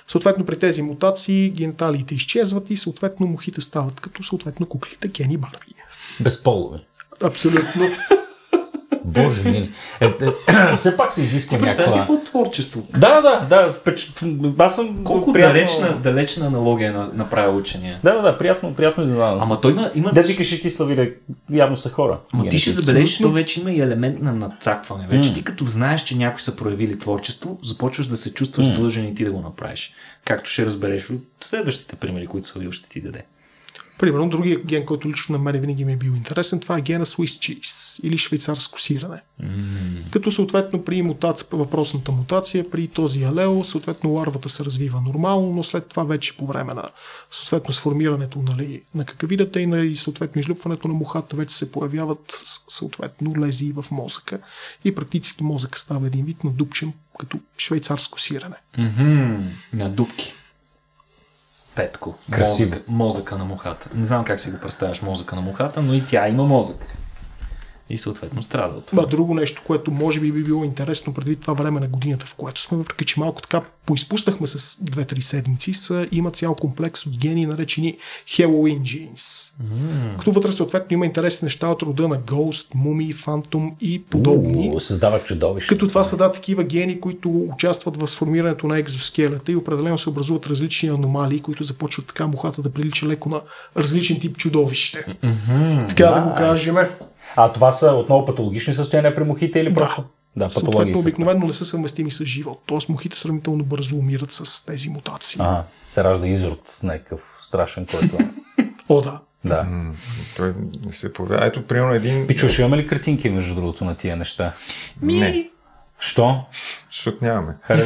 Съответно при тези мутации гениталиите изчезват и съответно мухите стават като съответно куклите Кен и Барби. Безполови. Абсолютно. Боже мили. Все пак се изисква някаква... Представя си какво творчество. Да. Аз съм колко приятно... далечна аналогия направи учения. Да, приятно изненадан. Ама той има... Дези кажи ти Славире, явно са хора. Ама ти ще забележиш, то вече има и елемент на надцакване. Вече ти като знаеш, че някои са проявили творчество, започваш да се чувстваш длъжен и ти да го направиш. Както ще разбереш от следващите примери, които Славил ще ти даде. Примерно, другия ген, който лично на мен винаги ми е бил интересен, това е гена Swiss cheese или швейцарско сирене. Като съответно при въпросната мутация, при този алел, съответно ларвата се развива нормално, но след това вече по време на съответно сформирането на какавидата и съответно излюпването на мухата вече се появяват съответно лезии в мозъка и практически мозъка става един вид надупчен като швейцарско сирене. На дупки. Петко. Мозъка на мухата. Не знам как си го представяш мозъка на мухата, но и тя има мозък. И съответно страда от това. Друго нещо, което може би било интересно предвид това време на годината, в което сме, въпреки че малко така поизпуснахме с 2-3 седмици, има цял комплекс от гени, наречени Halloween genes. Като вътре съответно има интересни неща от рода на Ghost, Mummy, Phantom и подобни. Създават чудовища. Като това са такива гени, които участват в сформирането на екзоскелета и определено се образуват различни аномалии, които започват така мухата да прилича леко на различен тип чудовище. Така да го кажем. А това са отново патологични състояния при мухите или просто? Да, съответно обикновено не са съвместими с живот. Тоест мухите сравнително бързо умират с тези мутации. Се ражда изрод някакъв страшен, който... О, да. Да. Той се появява. Ето, примерно един... Пичове, имаме ли картинки между другото на тия неща? Не. Що? Защото нямаме. Хайде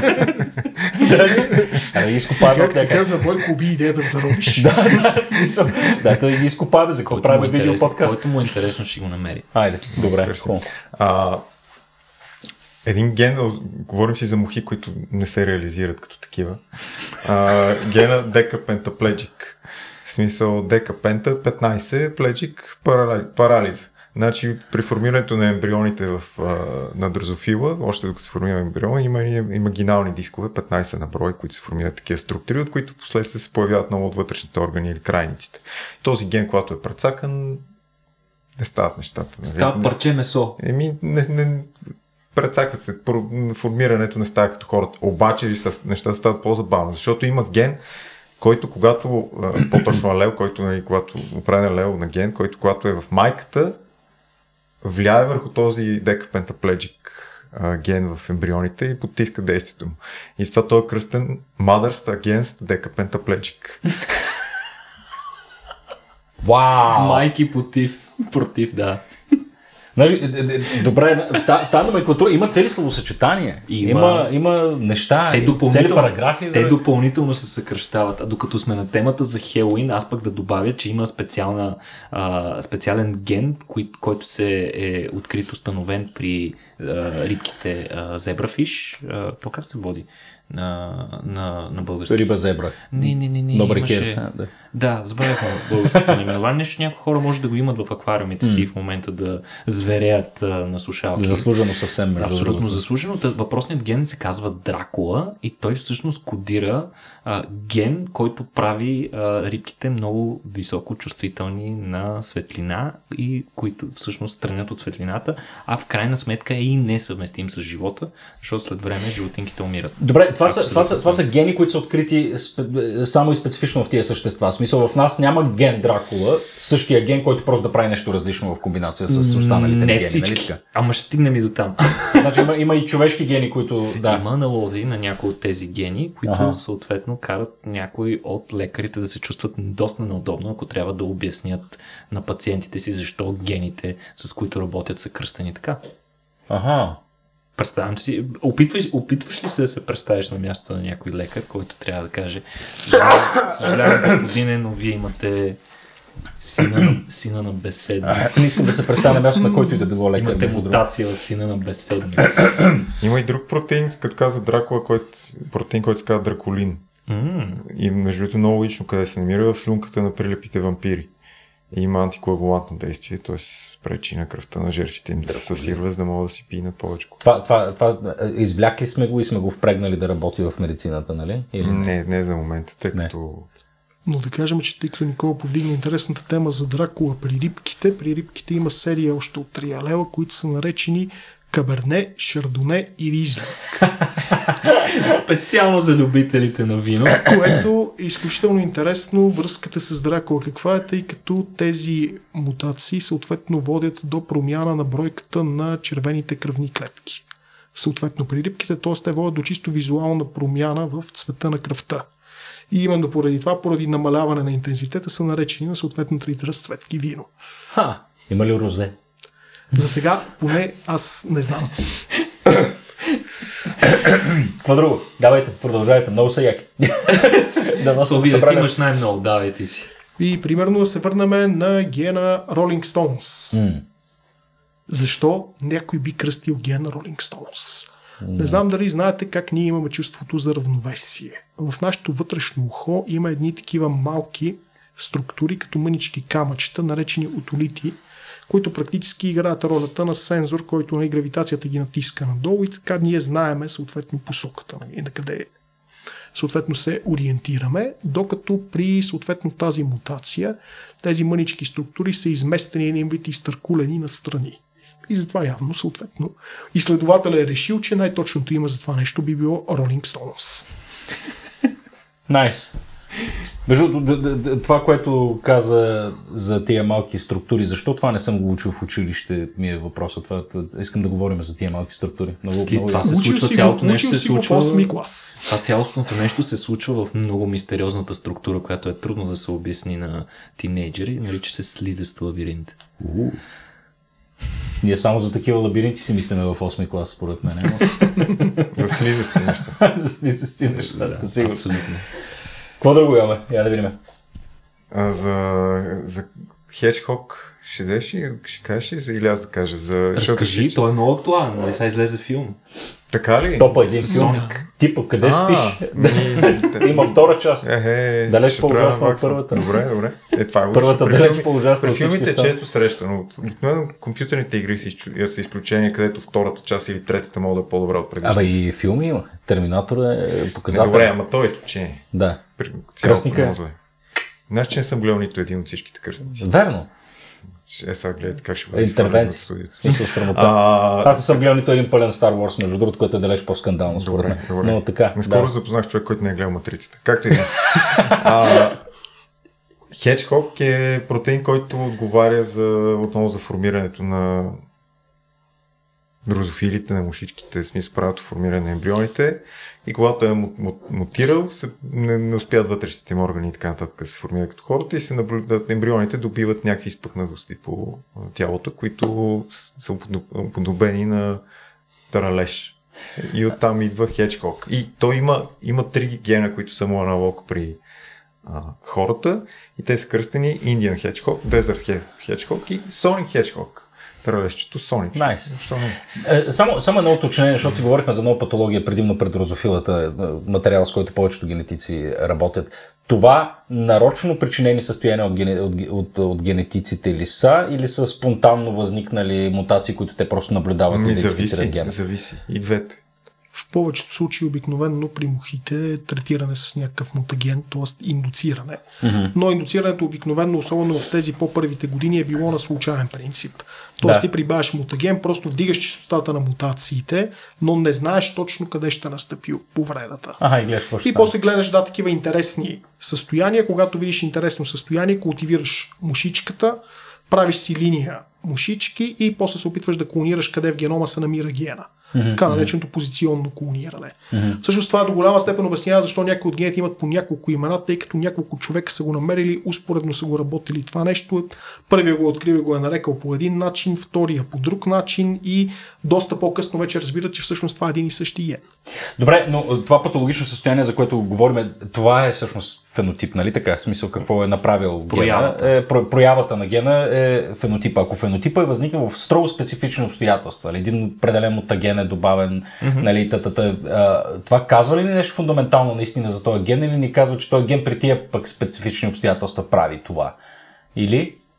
да ги изкопаваме. Как се казва, Бойко, уби идеята в заробиш. смисъл. Да ги изкопаваме, за какво правим видео подкаст. Който му е интересно, ще го намери. Айде, добре. Един ген, говорим си за мухи, които не се реализират като такива. Гена Decapentaplegic. В смисъл Decapenta 15, пледжик, парализа. Значи при формирането на ембрионите на дрозофила, още докато се формира ембриона, има имагинални дискове, 15 на брой, които се формират такива структури, от които последствие се появяват много от вътрешните органи или крайниците. Този ген, когато е прецакан, не стават нещата. Става парче месо. Прецакат се, формирането не става като хората. Обаче нещата стават по-забавно, защото има ген, който когато, по-точно алел, който, когато определен алел на ген, който когато е в майката, влияе върху този Decapentaplegic ген в ембрионите и потиска действието му. И с това той е кръстен Mothers Against Decapentaplegic. Вау! Майки против, да. Добре, в тази номенклатура има цели словосъчетания, има неща, цели параграфи. Те допълнително се съкръщават. А докато сме на темата за Хелоуин, аз пък да добавя, че има специален ген, който се е открит, установен при рибките зебрафиш. То как се води на български? Риба зебра. Не. Добре, имаше... Да, забравяхме българското наименование. Нещо някои хора може да го имат в аквариумите си в момента да звереят на слушалки. Заслужено съвсем. Абсолютно заслужено. Въпросният ген се казва Дракула и той всъщност кодира ген, който прави рибките много високо чувствителни на светлина и които всъщност странят от светлината, а в крайна сметка е и несъвместим с живота, защото след време животинките умират. Добре, това са гени, които са открити само и специфично в тия същества. В смисъл, в нас няма ген Дракула, същия ген, който просто да прави нещо различно в комбинация с останалите гени. Всички. Ама ще стигнем и до там. Значи има и човешки гени, които... Има аналози на някои от тези гени, които съответно карат някои от лекарите да се чувстват доста неудобно, ако трябва да обяснят на пациентите си защо гените, с които работят, са кръстени така. Представям си, опитваш ли се да се представиш на мястото на някой лекар, който трябва да каже: съжалявам, господине, но вие имате сина на безседник. Не искам да се представя на мястото на който и да било лекар. Имате мутация в сина на безседник. Има и друг протеин, като каза Дракула, протеин, който се казва дракулин. И между другото много лично къде се намира в слюнката на прилепите вампири. Има антикоагулантно действие, т.е. пречи на кръвта на жертвите им да се съсирва, за да могат да си пинат повече. Това извлякли сме го и сме го впрегнали да работи в медицината, нали? Или не за момента, тъй като... Но да кажем, че тъй като Никола повдигна интересната тема за Дракула при рибките има серия още от 3 алела, които са наречени Каберне, Шардоне и Ризлинг. Специално за любителите на вино. Което е изключително интересно връзката с Дракула. Каква е, тъй като тези мутации съответно водят до промяна на бройката на червените кръвни клетки. Съответно при рибките, т.е. те водят до чисто визуална промяна в цвета на кръвта. И именно поради това, поради намаляване на интензитета, са наречени на съответно 3 разцветки вино. Има ли розе? За сега, поне аз не знам. Какво друго? Давайте, продължавайте. Много са яки. Ти имаш най-много, давайте си. И примерно да се върнем на гена Rolling Stones. Защо някой би кръстил ген Rolling Stones? Не знам дали знаете как ние имаме чувството за равновесие. В нашето вътрешно ухо има едни такива малки структури, като мънички камъчета, наречени отолити, които практически играят ролята на сензор, който на гравитацията ги натиска надолу и така ние знаеме съответно посоката и на къде съответно се ориентираме, докато при съответно тази мутация тези мънички структури са изместени един вид изтъркулени настрани. И затова явно съответно изследователят е решил, че най-точното име за това нещо би било Rolling Stones. Найс. Между това, което каза за тия малки структури, защо това не съм го учил в училище, ми е въпросът. Искам да говорим за тия малки структури. Това се случва, цялото нещо се случва. В 8 клас. Това цялостното нещо се случва в много мистериозната структура, която е трудно да се обясни на тинейджери, нарича се слизест лабиринт. Ние само за такива лабиринти си мислиме в 8 клас, според мен. За слизести неща. За слизести неща, със сигурност. Абсолютно. Какво друго имаме? Я да видим. За Хеджхок ще кажеш ли или аз да кажа? Разкажи, той е много актуален, нали сега излезе филм. Така ли? Топа един филм. Типа, къде спиш? Има втора част. Далеч по-ужасна от първата. Добре. Това е първата далеч по-ужасна. При филмите е често среща, но обикновено компютърните игри са изключения, където втората част или третата могат да е по-добра от предишната. И филми има. Терминатор е показател. Добре, ама то е изключение. Да. Кръстника. Знаеш, че не съм гледал нито един от всичките кръстници. Верно. Сега гледайте как ще бъде интервенция. В смисъл срамота. Аз не съм гледал нито един пълен Star Wars, между другото, което е далеч по-скандално според мен. Но така. Наскоро запознах човек, който не е гледал Матрицата. Както и да. Хеджхок е протеин, който отговаря отново за формирането на дрозофилите, на мушичките, в смисъл правото формиране на ембрионите. И когато е мутирал, не успяват вътрешните им органи и така нататък да се формират като хората и се наблюдат, ембрионите добиват някакви изпъкнатости по тялото, които са подобени на таралеж. И оттам идва Хеджхок. И той има 3 гена, които са му аналог при хората и те са кръстени Indian Hedgehog, Desert Hedgehog и Sonic Hedgehog. Таралещето Sonic. Найс. Само едно уточнение, защото си говорихме за много патология, предимно пред дрозофилата, материал, с който повечето генетици работят. Това нарочно причинени състояния от генетиците ли са или са спонтанно възникнали мутации, които те просто наблюдават и идентифицират гена? Зависи. И двете. В повечето случаи обикновено при мухите е третиране с някакъв мутаген, т.е. индуциране. Но индуцирането обикновено, особено в тези по-първите години, е било на случайен принцип. Тоест ти прибавяш мутаген, просто вдигаш честотата на мутациите, но не знаеш точно къде ще настъпи повредата. И после гледаш такива интересни състояния. Когато видиш интересно състояние, култивираш мушичката, правиш си линия мушички и после се опитваш да клонираш къде в генома се намира гена. Така нареченото позиционно клониране. Всъщност това до голяма степен обяснява защо някои от гените имат по няколко имена, тъй като няколко човека са го намерили, успоредно са го работили това нещо. Първия го открил и го е нарекал по един начин, втория по друг начин и доста по-късно вече разбират, че всъщност това е един и същи ген. Добре, но това патологично състояние, за което говорим, това е всъщност фенотип, нали така? В смисъл какво е направил гена. Проявата на гена е фенотипа. Ако фенотипа е възникнал в строго специфични обстоятелства, един определен мутаген е добавен, нали, това казва ли нещо фундаментално наистина за този ген или ни казва, че този ген при тия пък специфични обстоятелства прави това? Или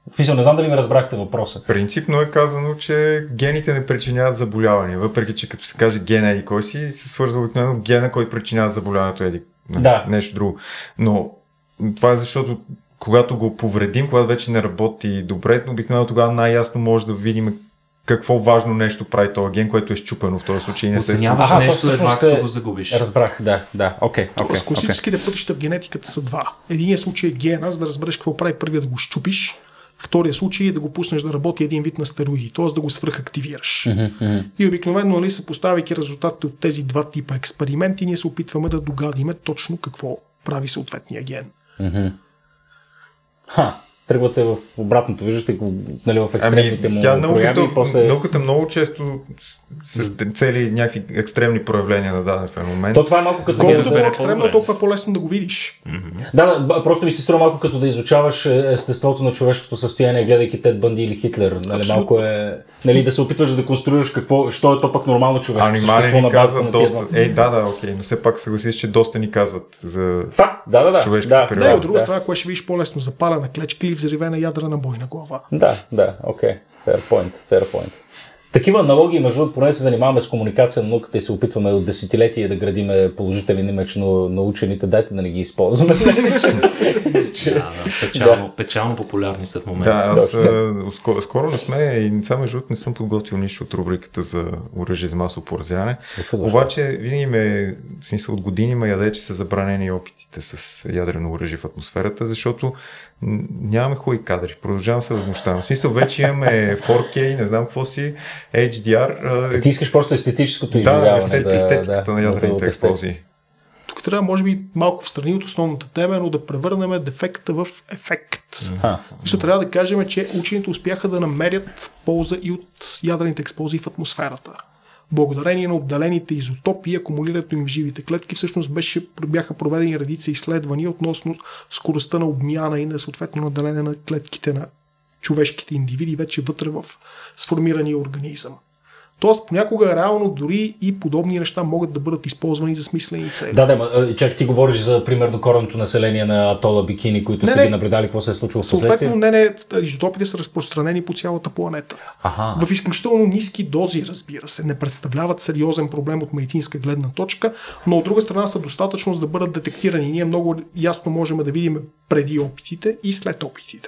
В смисъл, не знам дали ме разбрахте въпроса. Принципно е казано, че гените не причиняват заболявания, въпреки че като се каже ген еди кой си, се свързва обикновено гена, който причинява заболяването еди. Нещо друго. Но това е защото когато го повредим, когато вече не работи добре, обикновено тогава най-ясно може да видим какво важно нещо прави този ген, което е счупено в този случай. Не се оценяваш нещо, едва като го загубиш. Разбрах, да. Окей. Класическите пътища в генетиката са два. Единият случай е гена, за да разбереш какво прави първия да го счупиш. Втория случай е да го пуснеш да работи един вид на стероиди, т.е. да го свръхактивираш. И обикновено, съпоставяйки резултатите от тези два типа експерименти, ние се опитваме да догадиме точно какво прави съответния ген. Тръгвате в обратното, виждате в екстремните му прояви и после... Науката много често с цели някакви екстремни проявления на даден феномен. То това е малко като... Колкото по-екстремно, толкова по-лесно да го видиш. Да, просто ми се струва малко като да изучаваш естеството на човешкото състояние, гледайки Тед Бънди или Хитлер. Малко е... да се опитваш да конструираш що е то пък нормално човешко същество на базата на доста... окей, но все пак съгласиш, че доста ни казват за човешката природа. Да, и от друга страна, кое ще видиш по-лесно, запалена клечка или взривена ядрена бойна глава. Окей. Fair point. Такива аналогии, между другото, поне се занимаваме с комуникация на науката и се опитваме от десетилетия да градиме положителен имидж на учените. Дайте да не ги използваме. Печално популярни са в момента. Скоро не сме и само между другото не съм подготвил нищо от рубриката за оръжие за масово поразяване. Обаче винаги в смисъл от години ме яде, че са забранени опитите с ядрено оръжие в атмосферата, защото нямаме хубави кадри. Продължавам се възмущавам. В смисъл, вече имаме 4K, не знам какво си, HDR. Ти искаш просто естетическото изживяване. Да, естетиката на ядрените експлозии. Тук трябва, може би, малко в страни от основната тема, но да превърнем дефекта в ефект. Трябва да кажем, че учените успяха да намерят полза и от ядрените експлозии в атмосферата. Благодарение на отделените изотопи и акумулирането им в живите клетки, всъщност бяха проведени редица изследвания относно скоростта на обмяна и на съответно наделение на клетките на човешките индивиди вече вътре в сформирания организъм. Тоест, понякога реално дори и подобни неща могат да бъдат използвани за смислени цели. Чакай, ти говориш за примерно коренното население на атола Бикини, които са ги наблюдали, какво се е случило в последствие? Съответно, изотопите са разпространени по цялата планета. В изключително ниски дози, разбира се, не представляват сериозен проблем от медицинска гледна точка, но от друга страна са достатъчно за да бъдат детектирани. Ние много ясно можем да видим преди опитите и след опитите.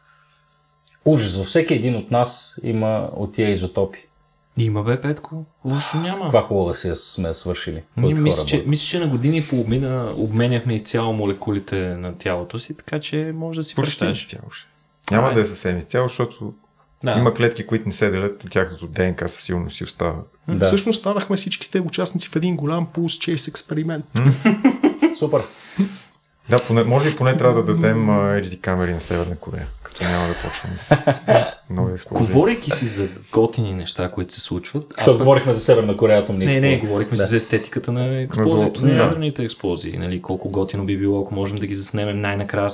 Ужас, във всеки един от нас има от тия изотопи. Има Петко, лошо няма. Каква хубава сме свършили. Мисля, че на години и половина обменяхме изцяло молекулите на тялото си, така че може да си представиш. Няма да е съвсем изцяло, защото има клетки, които не се делят и тяхното ДНК със сигурност си остава. Всъщност станахме всичките участници в един голям pulse chase експеримент. Супер. Да, може и поне трябва да дадем HD камери на Северна Корея, като няма да почваме с нови експлозии. Говорейки си за готини неща, които се случват... Говорихме за Северна Корея атомни експлозии. Не, говорихме за естетиката на експлозията, на ядрените експлозии. Колко готино би било, ако можем да ги заснемем най-накрая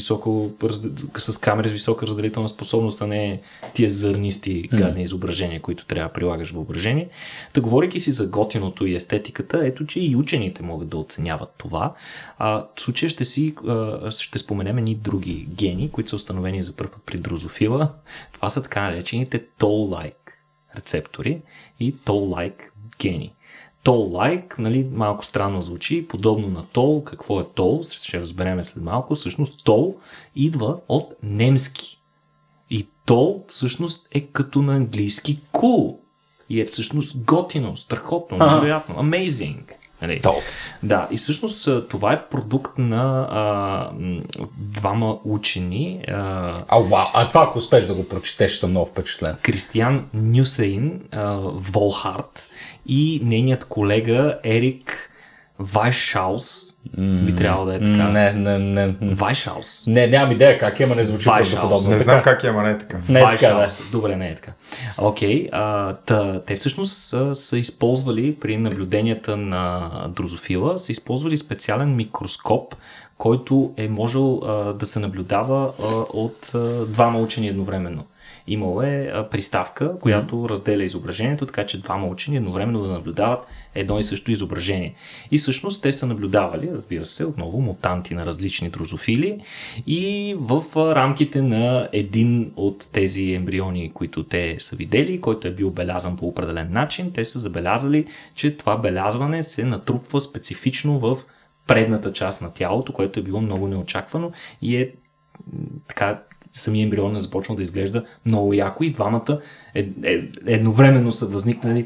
с камери с висока разделителна способност, а не тия зърнисти гадни изображения, които трябва да прилагаш въображение. Да, говорейки си за готиното и естетиката, ето, че и учените могат да оценяват това. В случая ще споменем едни други гени, които са установени за първ път при дрозофила. Това са така наречените Toll-like рецептори и Toll-like гени. Toll-like, малко странно звучи, подобно на Toll. Какво е Toll? Ще разберем след малко. Всъщност Toll идва от немски. И Toll всъщност е като на английски cool. И е всъщност готино, страхотно, невероятно, amazing. Да, и всъщност това е продукт на двама учени. Това ако успеш да го прочетеш, съм много впечатлен. Кристиан Нюсейн Волхарт и нейният колега Ерик Вайшаус. Би трябвало да е така. Не. Вайшаус. Нямам идея как е, ама не звучи подобно. Не знам как е, ама не е така. Вайшаус. Добре, не е така. Окей. Те всъщност са използвали при наблюденията на дрозофила, са използвали специален микроскоп, който е можел да се наблюдава от двама учени едновременно. имало приставка, която разделя изображението, така че двама учени едновременно да наблюдават едно и също изображение. И всъщност те са наблюдавали, разбира се, отново мутанти на различни дрозофили и в рамките на един от тези ембриони, които те са видели, който е бил белязан по определен начин, те са забелязали, че това белязване се натрупва специфично в предната част на тялото, което е било много неочаквано и е така, самия ембрион е започнал да много яко и двамата едновременно са възникнали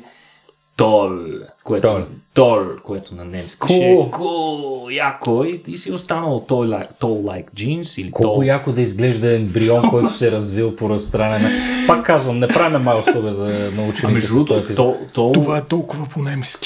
което на немски ще е яко и си останало tall-like jeans или колко яко да изглежда ембрион, който се е развил по разстранена. Пак казвам, не правим майлстове за научените с този. Това е толкова по-немски.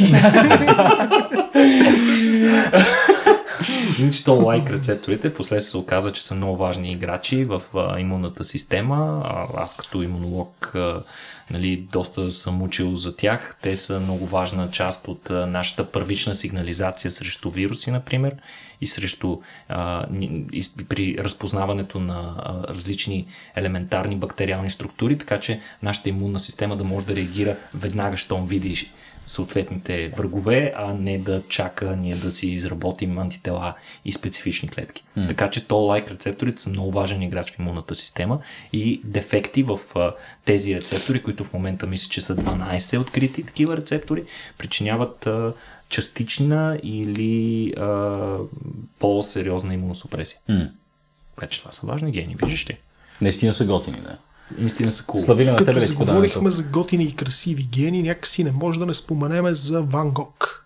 Иначе tall-like рецепторите последствие се оказва, че са много важни играчи в имунната система. Аз като имунолог доста съм учил за тях. Те са много важна част от нашата първична сигнализация срещу вируси, например, и срещу при разпознаването на различни елементарни бактериални структури, така че нашата имунна система да може да реагира веднага, щом види съответните врагове, а не да чака ние да си изработим антитела и специфични клетки. Така че toll-like рецепторите са много важен играч в имунната система и дефекти в тези рецептори, които в момента мисля, че са 12 открити такива рецептори, причиняват частична или по-сериозна имуносупресия. Вече това са важни гени, виждаш ли? Наистина са готини, да. Наистина са cool. Славили на тебе Като ли заговорихме за готини и красиви гени, някакси не може да не споменеме за Ван Гог.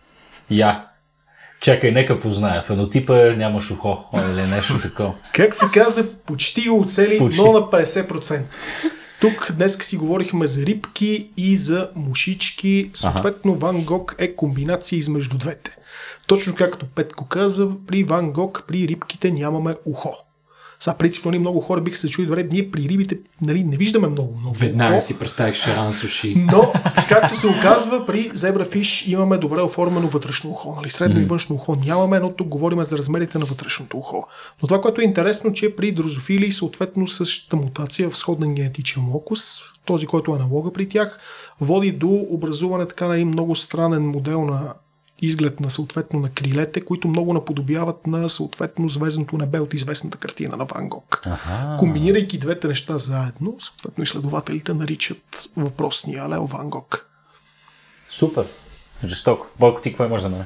Чакай, нека позная. Фенотипа нямаш ухо или нещо такова. Как се каза, почти го оцели, но на 50%. Тук днес си говорихме за рибки и за мушички. Съответно, Ван Гог е комбинация измежду двете. Точно както Петко каза, при Ван Гог, при рибките нямаме ухо. Сега, принципно, много хора биха се чули, добре, ние при рибите не виждаме много. Веднага си представих шаран с уши. Но, както се оказва, при зебрафиш имаме добре оформено вътрешно ухо. Средно и външно ухо нямаме, но тук говорим за размерите на вътрешното ухо. Но това, което е интересно, че при дрозофили, съответно същата мутация в сходен генетичен локус, този, който е аналога при тях, води до образуване така на един много странен модел на изглед на съответно на крилете, които много наподобяват на съответно звездното небе от известната картина на Ван Гог. Комбинирайки двете неща заедно, съответно изследователите наричат въпросния Лео Ван Гог. Супер. Жестоко. Бойко, ти какво имаш за мен?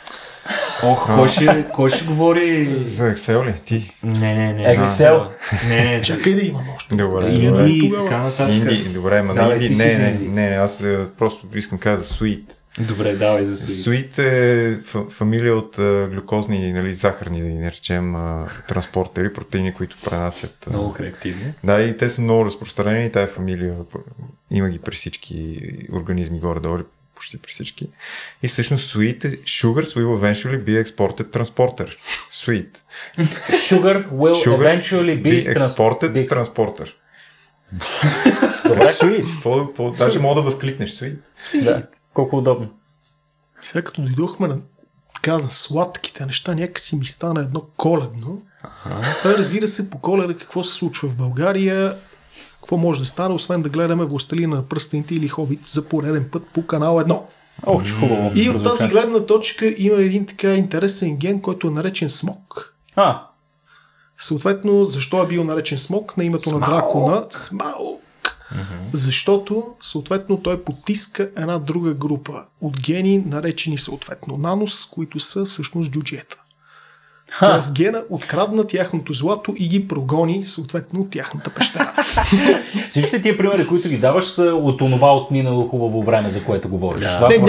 Кой ще говори? За Excel ли? Ти? Не. Excel? Не. Чакай да имам още. Добре. Инди, така нататък. Добре, не, аз просто искам да кажа за Sweet. Добре, давай за Sweet е фамилия от глюкозни, захарни, да ги наречем, транспортери, протеини, които пренасят. Много креативни. Да, и те са много разпространени. Тая фамилия има ги при всички организми горе-долу, почти при всички. И всъщност Sweet е Sugars will eventually be exported transporter. Sweet. Sugar will eventually be exported transporter. Добре. Sweet. Даже мога да възкликнеш Sweet. Да. Колко удобно. Сега като дойдохме на сладките неща, някакси ми стана едно коледно. Разбира се, по Коледа какво се случва в България, какво може да стане, освен да гледаме Властелина на пръстените или Хобит за пореден път по канал 1. Хубаво. И от тази гледна точка има един така интересен ген, който е наречен смок. Съответно, защо е бил наречен смок на името на дракона? Смаук. Защото, съответно, той потиска една друга група от гени, наречени съответно нанос, които са всъщност джуджета. Тоест гена открадна тяхното злато и ги прогони съответно от тяхната пещера. Всички тия примери, които ги даваш, са от онова отминало хубаво време, за което говориш.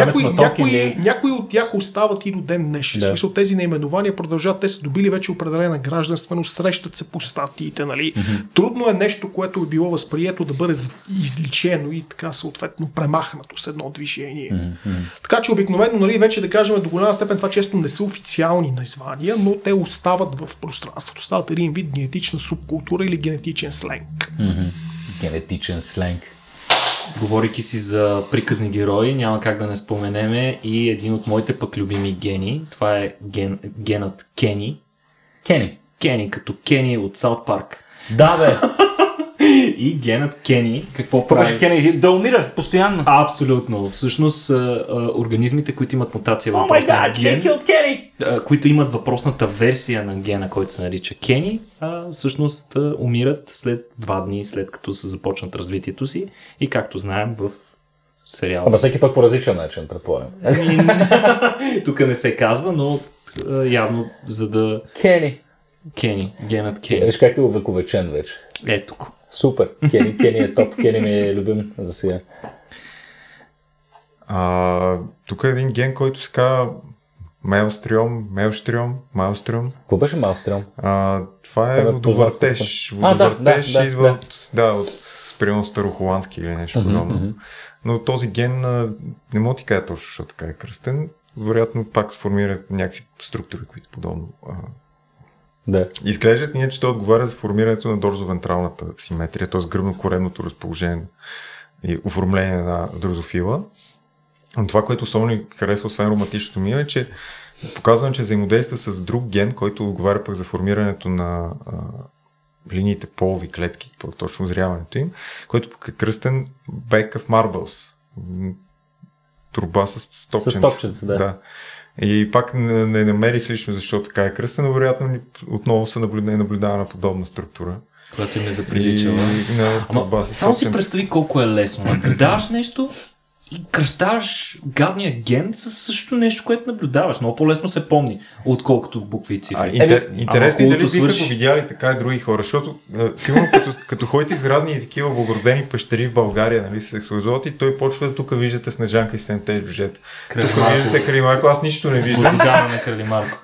Някои от тях остават и до ден днешен. В смисъл, тези наименования продължават, те са добили вече определена гражданственост, срещат се по статиите. Трудно е нещо, което е било възприето да бъде изличено и така съответно премахнато с едно движение. Така че обикновено, вече да кажем до голяма степен това често не са официални названия, но те остават в пространството. Стават един вид генетична субкултура или генетичен сленг. Генетичен сленг. Говорейки си за приказни герои, няма как да не споменеме и един от моите пък любими гени. Това е генът Кени. Кени, като Кени от Саут Парк. Да, бе! И генът Кени, какво Какво беше прави? Кени? Да умира постоянно. Абсолютно. Всъщност организмите, които имат мутация О май въпросния гад, ген, they killed Kenny! които имат въпросната версия на гена, който се нарича Кени, всъщност умират след 2 дни, след като са започнат развитието си. И както знаем в сериала. Ама всеки път по различен начин, предполагам. Тук не се казва, но явно за да... Кени. Кени, генът Кени. Виж как е увековечен вече. Ето. Супер. Кени е топ. Кени ми е любим за сега. Тук е един ген, който се казва Мелстрьом. Какво беше Малстрем? Това е водовъртеж. Водовъртеж идва от примерно старохоландски или нещо подобно. Но този ген не мога ти кажа точно, защото така е кръстен. Вероятно пак сформират някакви структури, които подобно изглеждат. Ние, че той отговаря за формирането на дорзовентралната симетрия, т.е. гръбно-коремното разположение и оформление на дрозофила. Но това, което особено ни харесва, освен романтичното ми, е, че показвам, че взаимодейства с друг ген, който отговаря пък за формирането на линиите полови клетки, точно озряването им, който пък е кръстен Back of Marbles. Труба с топченца. Да. И пак не намерих лично защо така е кръстен, но вероятно отново се наблюдава на подобна структура. Която им е заприличала. Само си представи колко е лесно. Наблюдаваш нещо и кръщаваш гадния ген с същото нещо, което наблюдаваш. Много по-лесно се помни, отколкото букви и цифри. Интересно и дали биха го видяли така и други хора, защото сигурно като ходите из разни такива благородени пещери в България, нали, с сексуализоват, и той почва да тук виждате Снежанка и Седемте джуджета. Тук виждате Кралимарко, аз нищо не виждам. На Кралимарко.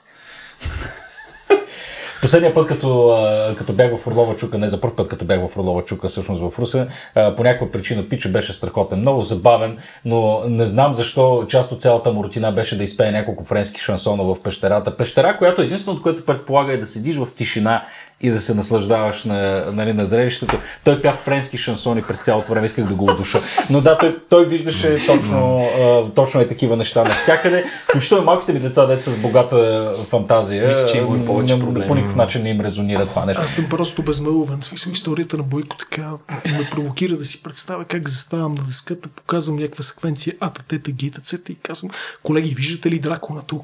Последния път, като бях в Орлова чука, не за първ път, като бях в Орлова чука, всъщност в Русе, по някаква причина Пича беше страхотен, много забавен, но не знам защо част от цялата му рутина беше да изпее няколко френски шансона в пещерата. Пещера, която единственото, което предполага е да седиш в тишина и да се наслаждаваш на зрелището. Той пя френски шансони през цялото време, исках да го удуша. Но да, той виждаше точно такива неща навсякъде. Включително малките ми деца, деца с богата фантазия, мисля, че има повече проблеми. По никакъв начин не им резонира това нещо. Аз съм просто безмълвен. Смисъл, историята на Бойко така ме провокира да си представя как заставам на деската, показвам някаква секвенция ата, тета, гейта, цета и казвам: колеги, виждате ли дракона тук?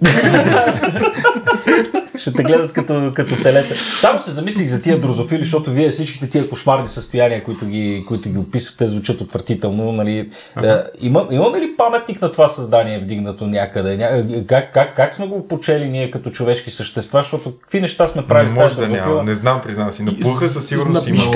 Ще те гледат като телета. Само се замислих за тия дрозофили, защото вие всичките тия кошмарни състояния, които ги описвате, звучат отвратително. Нали? Имаме ли паметник на това създание вдигнато някъде? Как сме го почели ние като човешки същества? Защото какви неща сме правили с тази дрозофила? Не знам, признавам си. Напуха със сигурност има.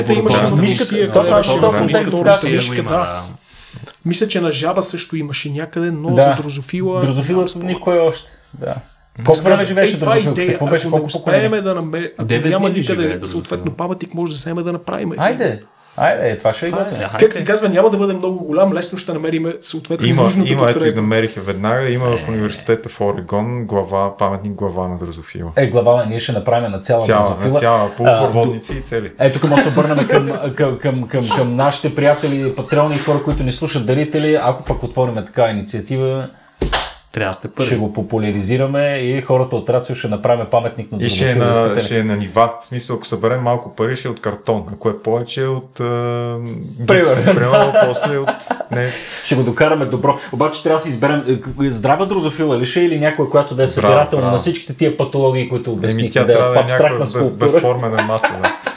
Мисля, че на жаба също имаше някъде, но за дрозофила... Дрозофила никой още. Да. Колко време живееше дрозофилата? Какво беше? Ако успеем да намерим, ако няма никъде съответно паметник, може да вземем да направим. Айде, това ще е готово. Как се казва, няма да бъде много голям, лесно ще намерим съответно нужното подкрепа. Ето и намериха веднага. Има в университета в Орегон паметник глава на дрозофила. Глава, ние ще направим на цяла дрозофила. На цяла, полупроводници и цели. Тук може да се обърнем към нашите приятели, патреони и хора, които ни слушат, дарители. Ако пък отворим такава инициатива, трябва да сте първи. Ще го популяризираме и хората от Рацио ще направим паметник на дрозофила. И ще е на нива. В смисъл, ако съберем малко пари, ще е от картон. Ако е повече от после от... Ще го докараме добро. Обаче трябва да си изберем здрава дрозофила ли ще или някоя, която да е събирателна на всичките тия патологии, които обяснихме. Тя трябва да е някаква безформена маса.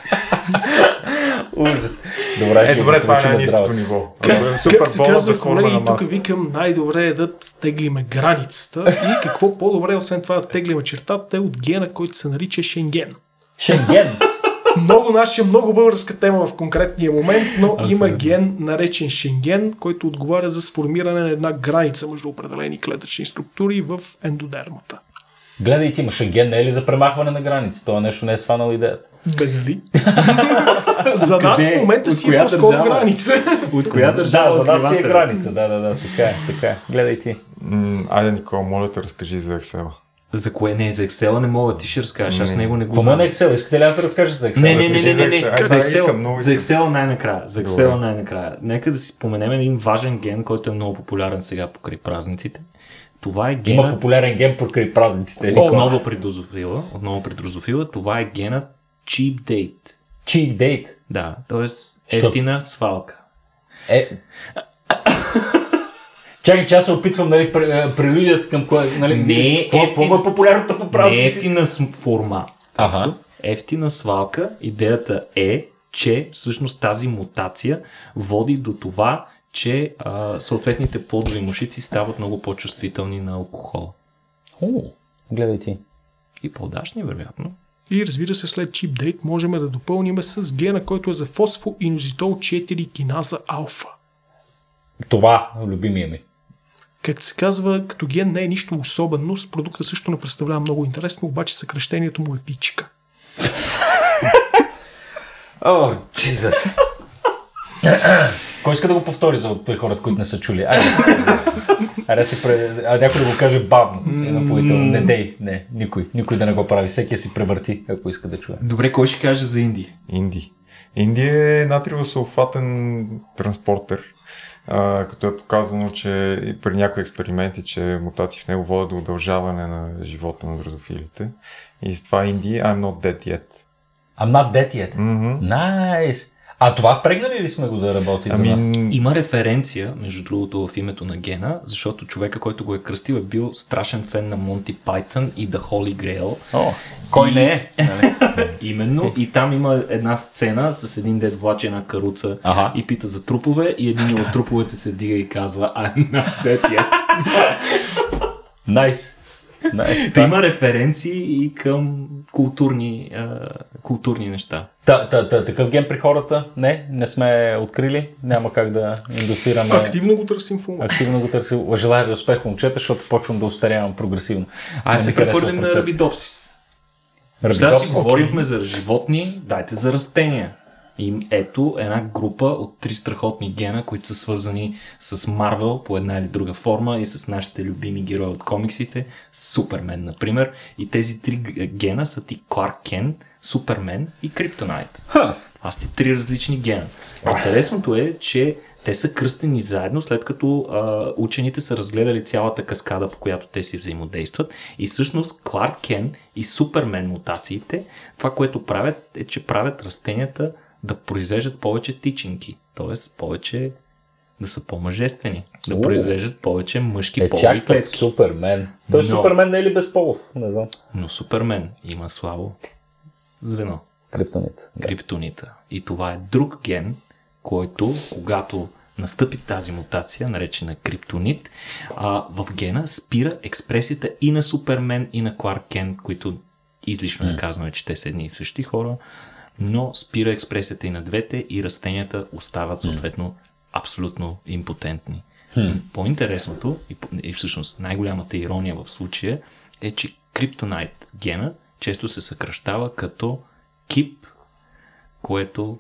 Ужас. Добре, това е най-ниското ниво. Как се казва, колеги, тук викам, най-добре е да теглиме границата и какво по-добре, освен това да теглиме чертата, е от гена, който се нарича Шенген. Шенген? Много българска тема в конкретния момент, но има ген наречен Шенген, който отговаря за сформиране на една граница между определени клетъчни структури в ендодермата. Гледай, ти има Шенген, не е ли за премахване на граници? Това нещо не е сванало идеята. Дали? За нас в момента си е по-скоро граница. От коя държава? За нас си е граница. Да, така е. Гледай ти. Айде, Никола, моля те, разкажи за Excel. За кое не? За Excel не мога, ти ще разкажеш, аз него не го знам. Какво е Excel? Искате ли да разкажеш за Excel? Не. За Excel най-накрая. Нека да си споменем един важен ген, който е много популярен сега покрай празниците. Това е генът... Има популярен ген покрай празниците. Отново при дрозофила. Това е генът Cheap Date. Cheap date? Да, т.е. ефтина свалка. Чакай, че аз се опитвам, нали, прелюдията към кое, нали, Не е какво е популярното по празници? Не е ефтина форма. Ага. Ефтина свалка. Идеята е, че всъщност тази мутация води до това, че съответните плодови мушици стават много по-чувствителни на алкохола. Гледай ти. И по-дашни, вероятно. И разбира се, след чип дейт можем да допълним с гена, който е за фосфоинозитол 4 киназа алфа. Това любимия ми. Както се казва, като ген не е нищо особено, с продукта също не представлява много интересно, обаче съкръщението му е пичка. О, Джизъс. Кой иска да го повтори за хората, които не са чули? Айде някой да го каже бавно. Не дей, не, никой да не го прави. Всеки си превърти, ако иска да чуе. Добре, кой ще каже за Индия? Индия е натриево-сулфатен транспортер, като е показано, че при някои експерименти, че мутации в него водят до удължаване на живота на дрозофилите. И с това Индия I'm not dead yet. I'm not dead yet? Nice! А това впрегнали ли сме го да работи за нас? Има референция, между другото, в името на гена, защото човека, който го е кръстил, е бил страшен фен на Монти Пайтън и The Holy Grail. Кой не е? Именно. И там има една сцена с един дед влачи една каруца и пита за трупове и един от труповете се дига и казва I'm not dead yet. Nice. Има референции и към културни неща. Такъв ген при хората? Не сме открили. Няма как да индуцираме. Активно го търсим в момента. Активно го търсим. Желая ви успех, момчета, защото почвам да устарявам прогресивно. Se прехвърлим на Рабидопсис. Сега си говорихме за животни, дайте за растения. И ето една група от 3 страхотни гена, които са свързани с Марвел по една или друга форма и с нашите любими герои от комиксите, Супермен, например. И тези 3 гена са ти Кларк Кент, Супермен и Криптонайт. Аз ти 3 различни гена. Интересното е, че те са кръстени заедно, след като учените са разгледали цялата каскада, по която те си взаимодействат. И всъщност Кларк Кент и Супермен мутациите, това, което правят, е, че правят растенията да произвеждат повече тичинки, т.е. повече да са по-мъжествени, да произвеждат повече мъжки полови клетки. Супермен. Той Супермен не е ли безполов? Не знам. Но Супермен има слабо звено. Криптонита. И това е друг ген, който, когато настъпи тази мутация, наречена криптонит, в гена спира експресията и на Супермен, и на Кларк Кент, които излишно е казано, че те са едни и същи хора, но спира експресията и на двете и растенията остават съответно абсолютно импотентни. По-интересното и всъщност най-голямата ирония в случая е, че криптонайт гена често се съкръщава като КИП, което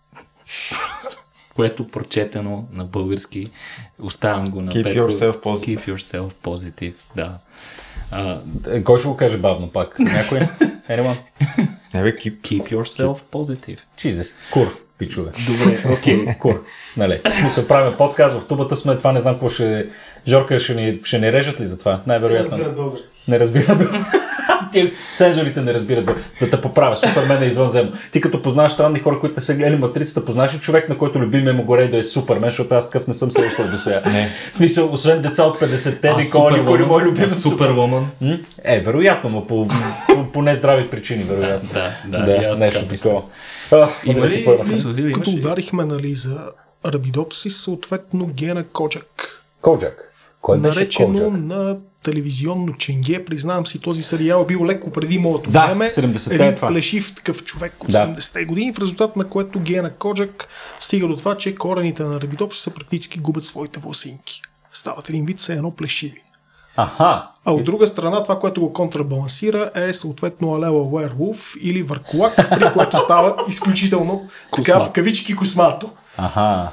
прочетено на български, оставям го на Keep Петко. Keep yourself positive, да. Кой ще го каже бавно пак? Някой? Anyone? Keep yourself positive. Jesus. Кур, пичове. Добре, окей. Кур. Нали. Смисъл, правим подкаст, в тубата сме, това не знам какво ще... Жорка ще ни режат ли за това? Най-вероятно. Не разбират български. Не разбират. Цензорите не разбират да те поправя. Супермен е извънземно. Ти като познаваш странни хора, които не са гледали Матрицата, познаваш ли човек, на който любимия му горе да е Супермен, защото аз такъв не съм срещал до сега. В смисъл, освен деца от 50-те, никой не мой любим Супервумен. Вероятно, но по нездрави причини, вероятно. Да, нещо такова. Като ударихме за Рабидопсис, съответно гена Коджак. Кой беше наречено Коджак? На телевизионно ченге. Признавам си, този сериал е бил леко преди моето Да, време. 70-те Един плешив такъв човек от 70-те години, в резултат на което гена Коджак стига до това, че корените на Рабидопсиса практически губят своите власинки. Стават един вид все едно плешиви. Аха. А от друга страна, това, което го контрабалансира, е съответно Алела Уерлуф или Върколак, при което става изключително така в кавички космато. Аха.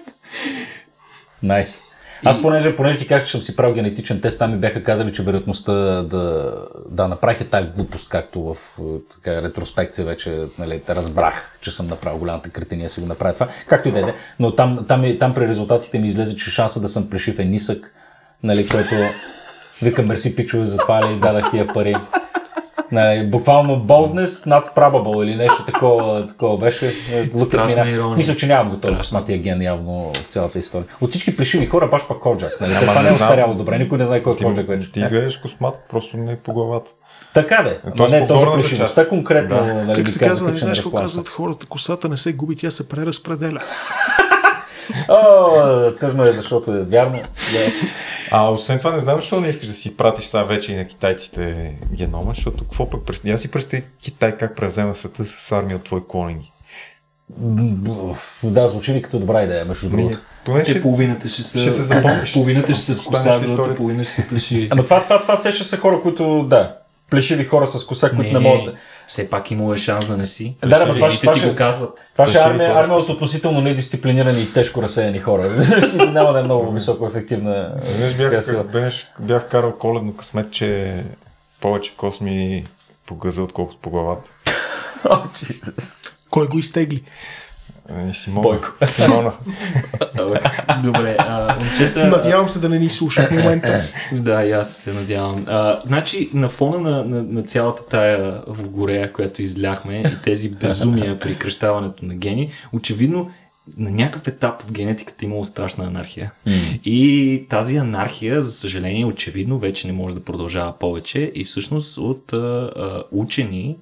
Найс. Аз понеже ти казах, че съм си правил генетичен тест, там ми бяха казали, че вероятността да направих тази глупост, както в ретроспекция вече разбрах, че съм направил голямата кретения, си го направя това. Както и да е, но там при резултатите ми излезе, че шанса да съм плешив е нисък, което викам мерси пичове за това ли дадах тия пари. Буквално boldness над probable или нещо такова беше. Страшна ирония. Мисля, че нямам го този косматия ген явно в цялата история. От всички плешиви хора баш пак Коджак. Това не е остаряло добре, никой не знае кой е Коджак вече. Ти изглеждаш космат, просто не по главата. Така де, но не този плешивостта конкретно. Как се казва, не знаеш какво казват хората, косата не се губи, тя се преразпределя. Тъжно е, защото е вярно. Освен това, не знам защо не искаш да си пратиш сега вече и на китайците генома, защото какво пък я си представи Китай как превзема света с армия от твои клонинги. Да, звучи ли като добра идея, между другото. Те половината ще се запомниш. Половината ще се с коса, другата половина ще се плеши. Ама това все ще са хора, които, плешиви хора с коса, които не могат. Все пак имало шанс да не си. Това ти го казват. Това ще е армия от относително недисциплинирани и тежко разсеяни хора. Няма да е много високо ефективна. Бях карал коледно късмет, че повече косми по газа, отколкото по главата. Кой го изтегли? Симона. Добре, момчета... Надявам се да не ни слуша в момента. Да, и аз се надявам. Значи, на фона на цялата тая в горея, която изляхме и тези безумия при кръщаването на гени, очевидно на някакъв етап в генетиката имало страшна анархия. И тази анархия, за съжаление, очевидно вече не може да продължава повече и всъщност от учени,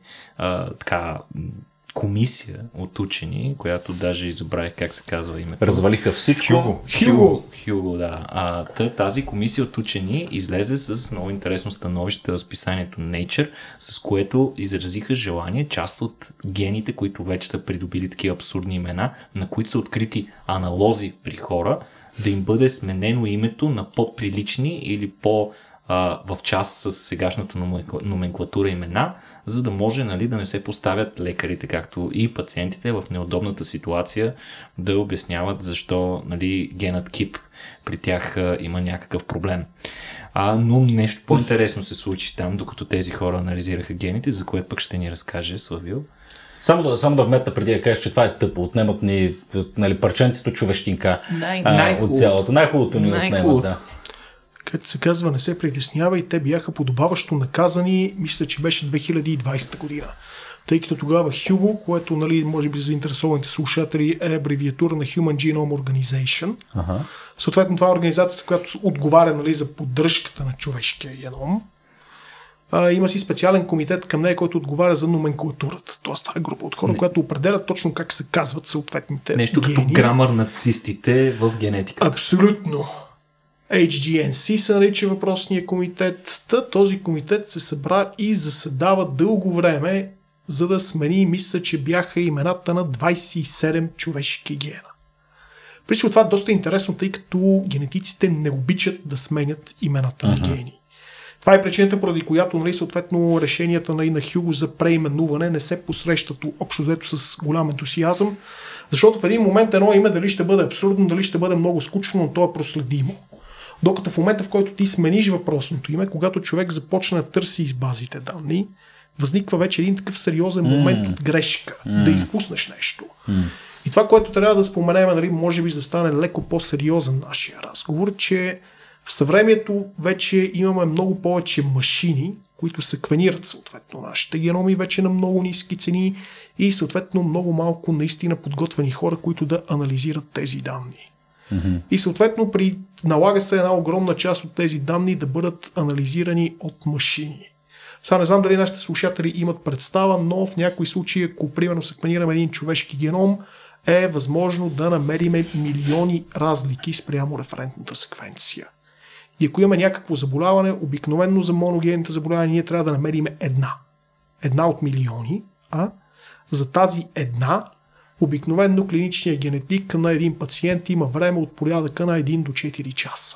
комисия от учени, която даже и забравих как се казва името. Развалиха всичко. Хюго, да. Тази комисия от учени излезе с много интересно становище в списанието Nature, с което изразиха желание част от гените, които вече са придобили такива абсурдни имена, на които са открити аналози при хора, да им бъде сменено името на по-прилични или в част с сегашната номенклатура имена, за да може да не се поставят лекарите, както и пациентите в неудобната ситуация да обясняват защо генът КИП при тях има някакъв проблем. Но нещо по-интересно се случи там, докато тези хора анализираха гените, за което пък ще ни разкаже Славил. Само да вметна преди да кажеш, че това е тъпо. Отнемат ни парченцето човещинка от цялото. Най-хубавото ни отнемат. Да. Както се казва, не се притеснява и те бяха подобаващо наказани, мисля, че беше 2020 година. Тъй като тогава Хюго, което може би за заинтересованите слушатели е абревиатура на Human Genome Organization. Съответно това е организацията, която отговаря за поддръжката на човешкия геном. Има си специален комитет към нея, който отговаря за номенклатурата. Тоест това е група от хора, която определят точно как се казват съответните нещо гени. Като грамър на цистите в генетиката. Абсолютно. HGNC се нарича въпросния комитет. Този комитет се събра и заседава дълго време, за да смени, мисля, че бяха имената на 27 човешки гена. При това е доста интересно, тъй като генетиците не обичат да сменят имената на гени. Това е причината, поради която съответно решенията на Хюго за преименуване не се посрещат общо взето с голям ентусиазъм, защото в един момент едно име дали ще бъде абсурдно, дали ще бъде много скучно, но то е проследимо. Докато в момента, в който ти смениш въпросното име, когато човек започне да търси из базите данни, възниква вече един такъв сериозен момент от грешка, да изпуснеш нещо. И това, което трябва да споменем, може би да стане леко по-сериозен нашия разговор, че в съвремието вече имаме много повече машини, които секвенират съответно нашите геноми вече на много ниски цени и съответно много малко наистина подготвени хора, които да анализират тези данни. И съответно налага се една огромна част от тези данни да бъдат анализирани от машини. Сега не знам дали нашите слушатели имат представа, но в някои случаи, ако примерно секвенираме един човешки геном, е възможно да намериме милиони разлики спрямо референтната секвенция. И ако имаме някакво заболяване, обикновено за моногенните заболявания ние трябва да намерим една от милиони, а за тази една обикновено клиничният генетик на един пациент има време от порядъка на 1 до 4 часа.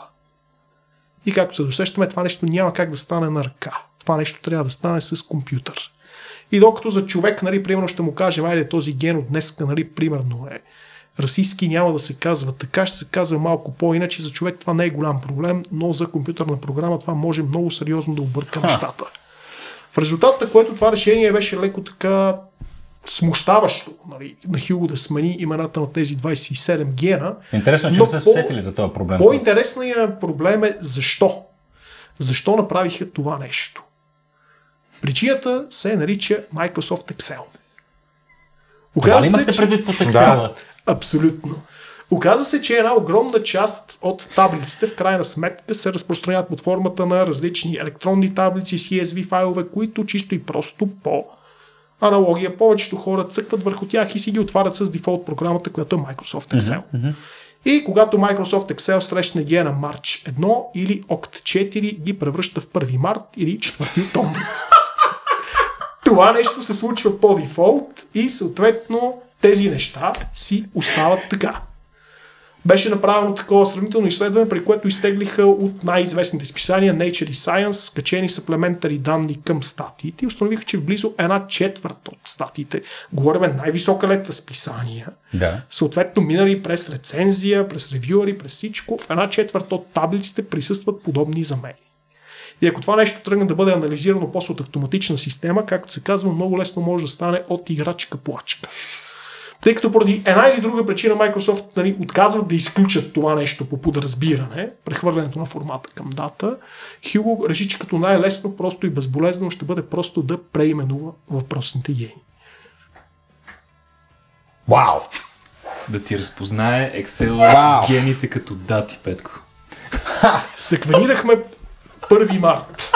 И както се досещаме, това нещо няма как да стане на ръка. Това нещо трябва да стане с компютър. И докато за човек, примерно ще му кажем, айде този ген от днеска, примерно е расистски, няма да се казва така, ще се казва малко по-иначе. За човек това не е голям проблем, но за компютърна програма това може много сериозно да обърка нещата. В резултат на което това решение беше леко така смущаващо на Хюго да смени имената на тези 27 гена. Интересно, че не са се сетили за този проблем. По-интересният проблем е защо. Защо направиха това нещо? Причината се нарича Microsoft Excel. Това ли имахте предвид под Excel? Да, абсолютно. Оказва се, че една огромна част от таблиците в крайна сметка се разпространяват под формата на различни електронни таблици, CSV файлове, които чисто и просто по аналогия повечето хора цъкват върху тях и си ги отварят с дефолт програмата, която е Microsoft Excel. И когато Microsoft Excel срещне гена March 1 или Oct 4, ги превръща в 1 март или 4 октомври. Това нещо се случва по дефолт и съответно тези неща си остават така. Беше направено такова сравнително изследване, при което изтеглиха от най-известните списания Nature и Science, качени съплементари данни към статиите и установиха, че близо 1/4 от статиите, говорим най-висока летва списания, съответно минали през рецензия, през ревюъри, през всичко, в 1/4 от таблиците присъстват подобни замени. И ако това нещо тръгне да бъде анализирано после от автоматична система, както се казва, много лесно може да стане от играчка-плачка. Тъй като поради една или друга причина Microsoft отказват да изключат това нещо по подразбиране, прехвърлянето на формата към дата, Hugo реши, че като най-лесно, просто и безболезнено ще бъде просто да преименува въпросните гени. Вау! Да ти разпознае Excel гените като дати, Петко. Секвенирахме 1 март.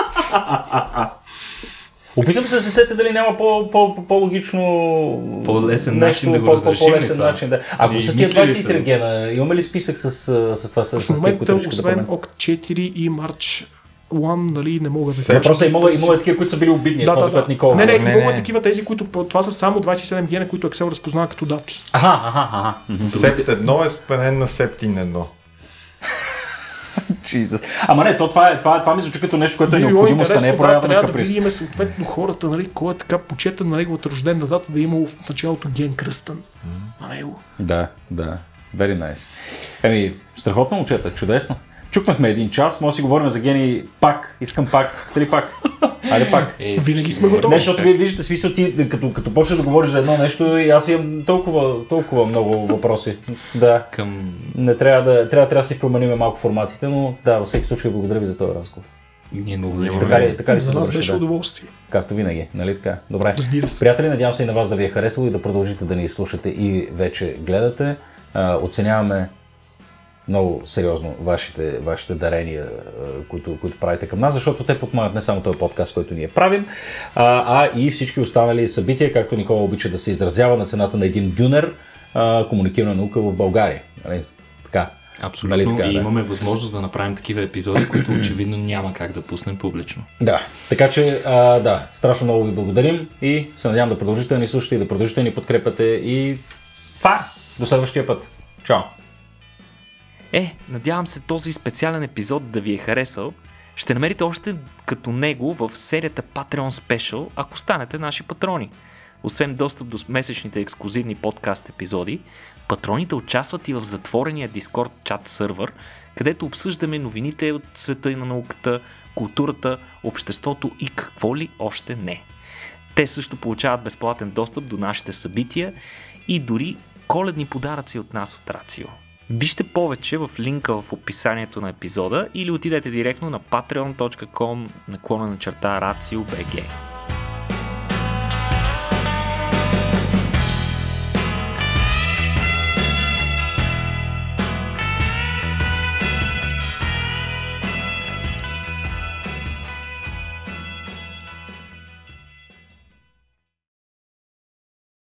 Опитам се да се сетя дали няма по-логично... По-лесен начин да го разрешим това. Ако са тия 23 гена, имаме ли списък с това? В момента, освен Oct 4 и March 1, нали, не мога да кажа. Просто имало такива, които са били обидни. Не, такива тези, които това са само 27 гена, които Excel разпознава като дати. Sept 1 е спенен на Septin 1. Ама не, това ми звучи като нещо, което е необходимост, а не е проява на каприз. Трябва да видим съответно хората, нали, кой е така почетен на неговата рождена дата, да е имало в началото ген кръстен на него. Да. Very nice. Страхотно, момчета, чудесно. Чукнахме 1 час, може да си говорим за гени пак. Искам пак. Искате ли пак? Айде пак. Винаги сме готови. Не, защото вие виждате смисъл ти, като почнеш да говориш за едно нещо и аз имам толкова много въпроси. Да. Не трябва да си променим малко форматите, но да, във всеки случай благодаря ви за този разговор. Ние благодарим. Така ли за нас беше удоволствие. Както винаги, нали така? Добре. Разбира се. Приятели, надявам се и на вас да ви е харесало и да продължите да ни слушате и вече гледате. Оценяваме много сериозно вашите дарения, които правите към нас, защото те подпомагат не само този подкаст, който ние правим, а и всички останали събития, както Никола обича да се изразява на цената на един дюнер, комуникирана наука в България. Нали? Така. Абсолютно. Нали, така, и имаме възможност да направим такива епизоди, които очевидно няма как да пуснем публично. Да, така че страшно много ви благодарим и се надявам да продължите да ни слушате и да продължите да ни подкрепяте и това до следващия път. Чао! Надявам се този специален епизод да ви е харесал. Ще намерите още като него в серията Patreon Special, ако станете наши патрони. Освен достъп до месечните ексклузивни подкаст епизоди, патроните участват и в затворения Discord чат сървър, където обсъждаме новините от света и на науката, културата, обществото и какво ли още не. Те също получават безплатен достъп до нашите събития и дори коледни подаръци от нас от Рацио. Вижте повече в линка в описанието на епизода или отидете директно на patreon.com/RACIO.BG.